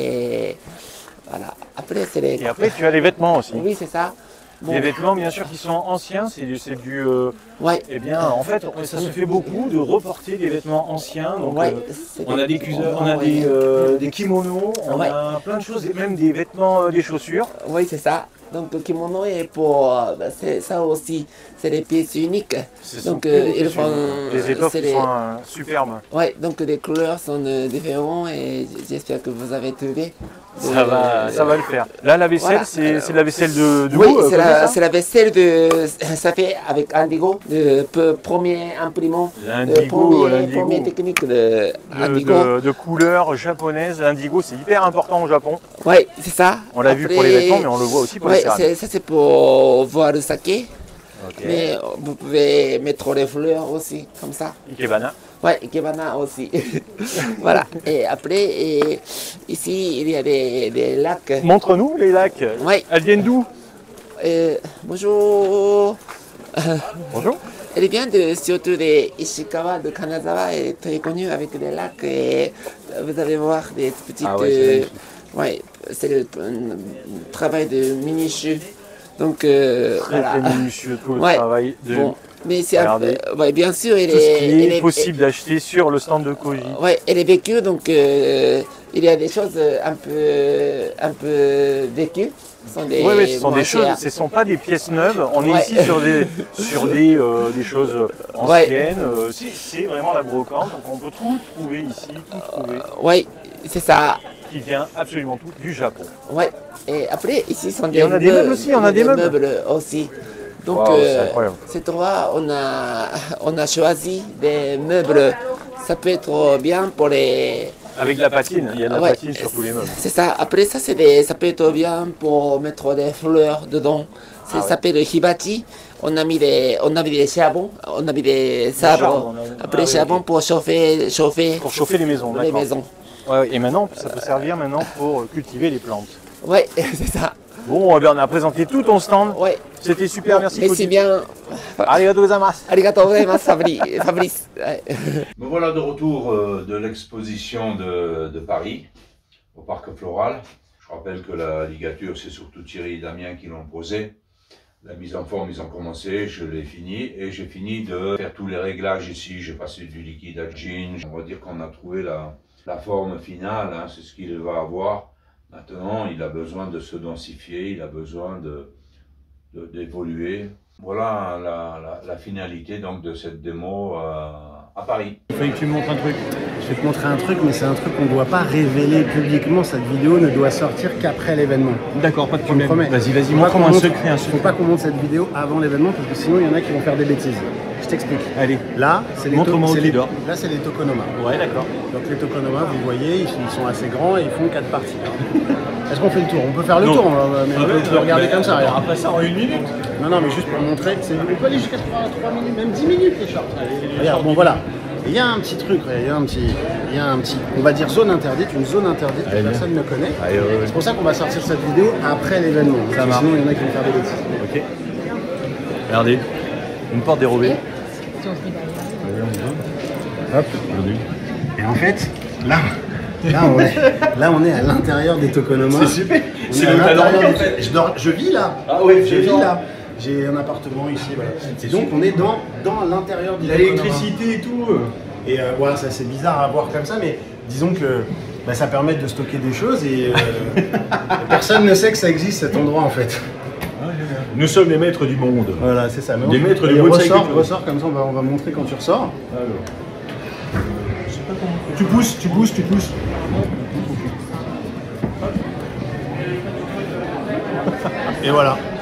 C: c'est les.
B: Et après, tu as les vêtements aussi.
C: Oui, c'est ça.
B: Les vêtements, bien sûr, qui sont anciens, c'est du.
C: Ouais.
B: Eh bien, en fait, ça se fait beaucoup de reporter des vêtements anciens. Donc, on a des des kimonos, on a plein de choses, et même des vêtements, des chaussures.
C: Oui, c'est ça. Donc kimono est pour ça aussi, c'est des pièces uniques. Donc ils font
B: les étoffes sont superbes.
C: Ouais, donc les couleurs sont différentes et j'espère que vous avez trouvé.
B: Ça va le faire. Là, la vaisselle,
C: Voilà.
B: c'est la vaisselle de
C: oui,
B: vous,
C: c'est la vaisselle de. Ça fait avec Indigo, le premier imprimant, premier technique de Indigo.
B: De couleur japonaise. Indigo, c'est hyper important au Japon.
C: Oui, c'est ça.
B: On l'a vu pour les vêtements, mais on le voit aussi pour les céramiques.
C: Ça c'est pour voir le saké.
B: Okay.
C: Mais vous pouvez mettre les fleurs aussi, comme ça.
B: Ikebana.
C: Ouais, Ikebana aussi. Voilà. Et après, ici, il y a des lacs.
B: Montre-nous les lacs.
C: Oui.
B: Elles viennent d'où?
C: Bonjour.
B: Bonjour.
C: Elle vient surtout de Ishikawa, de Kanazawa, elle est très connue avec des lacs. Et vous allez voir des petites.
B: Ah ouais,
C: c'est le travail de minutieux. Donc voilà.
B: Très minutieux tout le travail de.
C: Bon. Mais c'est bien sûr,
B: tout ce qui est possible d'acheter sur le stand de Koji.
C: Ouais, elle est vécue, donc il y a des choses un peu vécues.
B: Oui, ce sont des choses, ce ne sont pas des pièces neuves. On est ici sur des choses anciennes. C'est vraiment la brocante, donc on peut tout trouver ici, tout trouver.
C: Oui, c'est ça.
B: Qui vient absolument tout du Japon.
C: Ouais. Et après, ici sont des
B: meubles. On a des meubles aussi, on a des meubles
C: aussi. Donc, cette fois, on a choisi des meubles. Ça peut être bien pour les.
B: Avec la patine, il y a de la patine sur tous les meubles.
C: C'est ça. Après ça, ça peut être bien pour mettre des fleurs dedans. Ça s'appelle le hibachi. On a mis des charbons, on a mis des sabres. Après charbon pour chauffer.
B: Pour chauffer les maisons.
C: Les maisons.
B: Ouais, et maintenant, ça peut servir maintenant pour cultiver les plantes.
C: Oui, c'est ça.
B: Bon, on a présenté tout ton stand.
C: Ouais.
B: C'était super, merci.
C: Merci bien.
B: Arigato gozaimasu.
C: Arigato gozaimasu, Fabrice.
E: Me voilà de retour de l'exposition de Paris, au Parc Floral. Je rappelle que la ligature, c'est surtout Thierry et Damien qui l'ont posée. La mise en forme, ils ont commencé, je l'ai fini. Et j'ai fini de faire tous les réglages ici. J'ai passé du liquide à jean. On va dire qu'on a trouvé la forme finale, hein, c'est ce qu'il va avoir. Maintenant, il a besoin de se densifier, il a besoin d'évoluer. Voilà la finalité donc de cette démo à Paris.
U: Il fallait que tu me montres un truc. Je vais te montrer un truc, mais c'est un truc qu'on ne doit pas révéler publiquement. Cette vidéo ne doit sortir qu'après l'événement.
B: D'accord, pas de problème. Vas-y,
U: montre-moi un secret. Il ne faut pas qu'on monte cette vidéo avant l'événement, parce que sinon il y en a qui vont faire des bêtises. Je t'explique.
B: Allez,
U: là, c'est les
B: Là,
U: c'est les tokonoma.
B: Ouais, d'accord.
U: Donc les tokonoma, vous voyez, ils sont assez grands et ils font 4 parties. Est-ce qu'on fait le tour? On peut faire le tour, mais on peut le regarder comme ça.
B: On va pas ça en 1 minute.
U: Non, mais juste pour montrer. On peut aller jusqu'à 3 minutes, même 10 minutes les shorts. Regarde, bon voilà. Il y a un petit truc, il y a un petit, on va dire zone interdite, une zone interdite que personne ne connaît. C'est pour ça qu'on va sortir cette vidéo après l'événement. Sinon, il y en a qui vont faire des bêtises.
B: Ok. Regardez, une porte dérobée.
U: Hop. Et en fait, là on est à l'intérieur des tokonoma.
B: C'est super.
U: C'est le l'intérieur en fait. Je vis là.
B: Ah oui,
U: je vis là. J'ai un appartement ici, voilà. Et donc on est dans l'intérieur du tokonoma.
B: L'électricité et tout.
U: Et voilà, ça c'est bizarre à voir comme ça, mais disons que ça permet de stocker des choses et personne ne sait que ça existe cet endroit en fait.
B: Nous sommes les maîtres du monde.
U: Voilà, c'est ça.
B: Les maîtres du monde.
U: Ressort comme ça, on va montrer quand tu ressors.
B: Alors. Tu pousses.
U: Et voilà.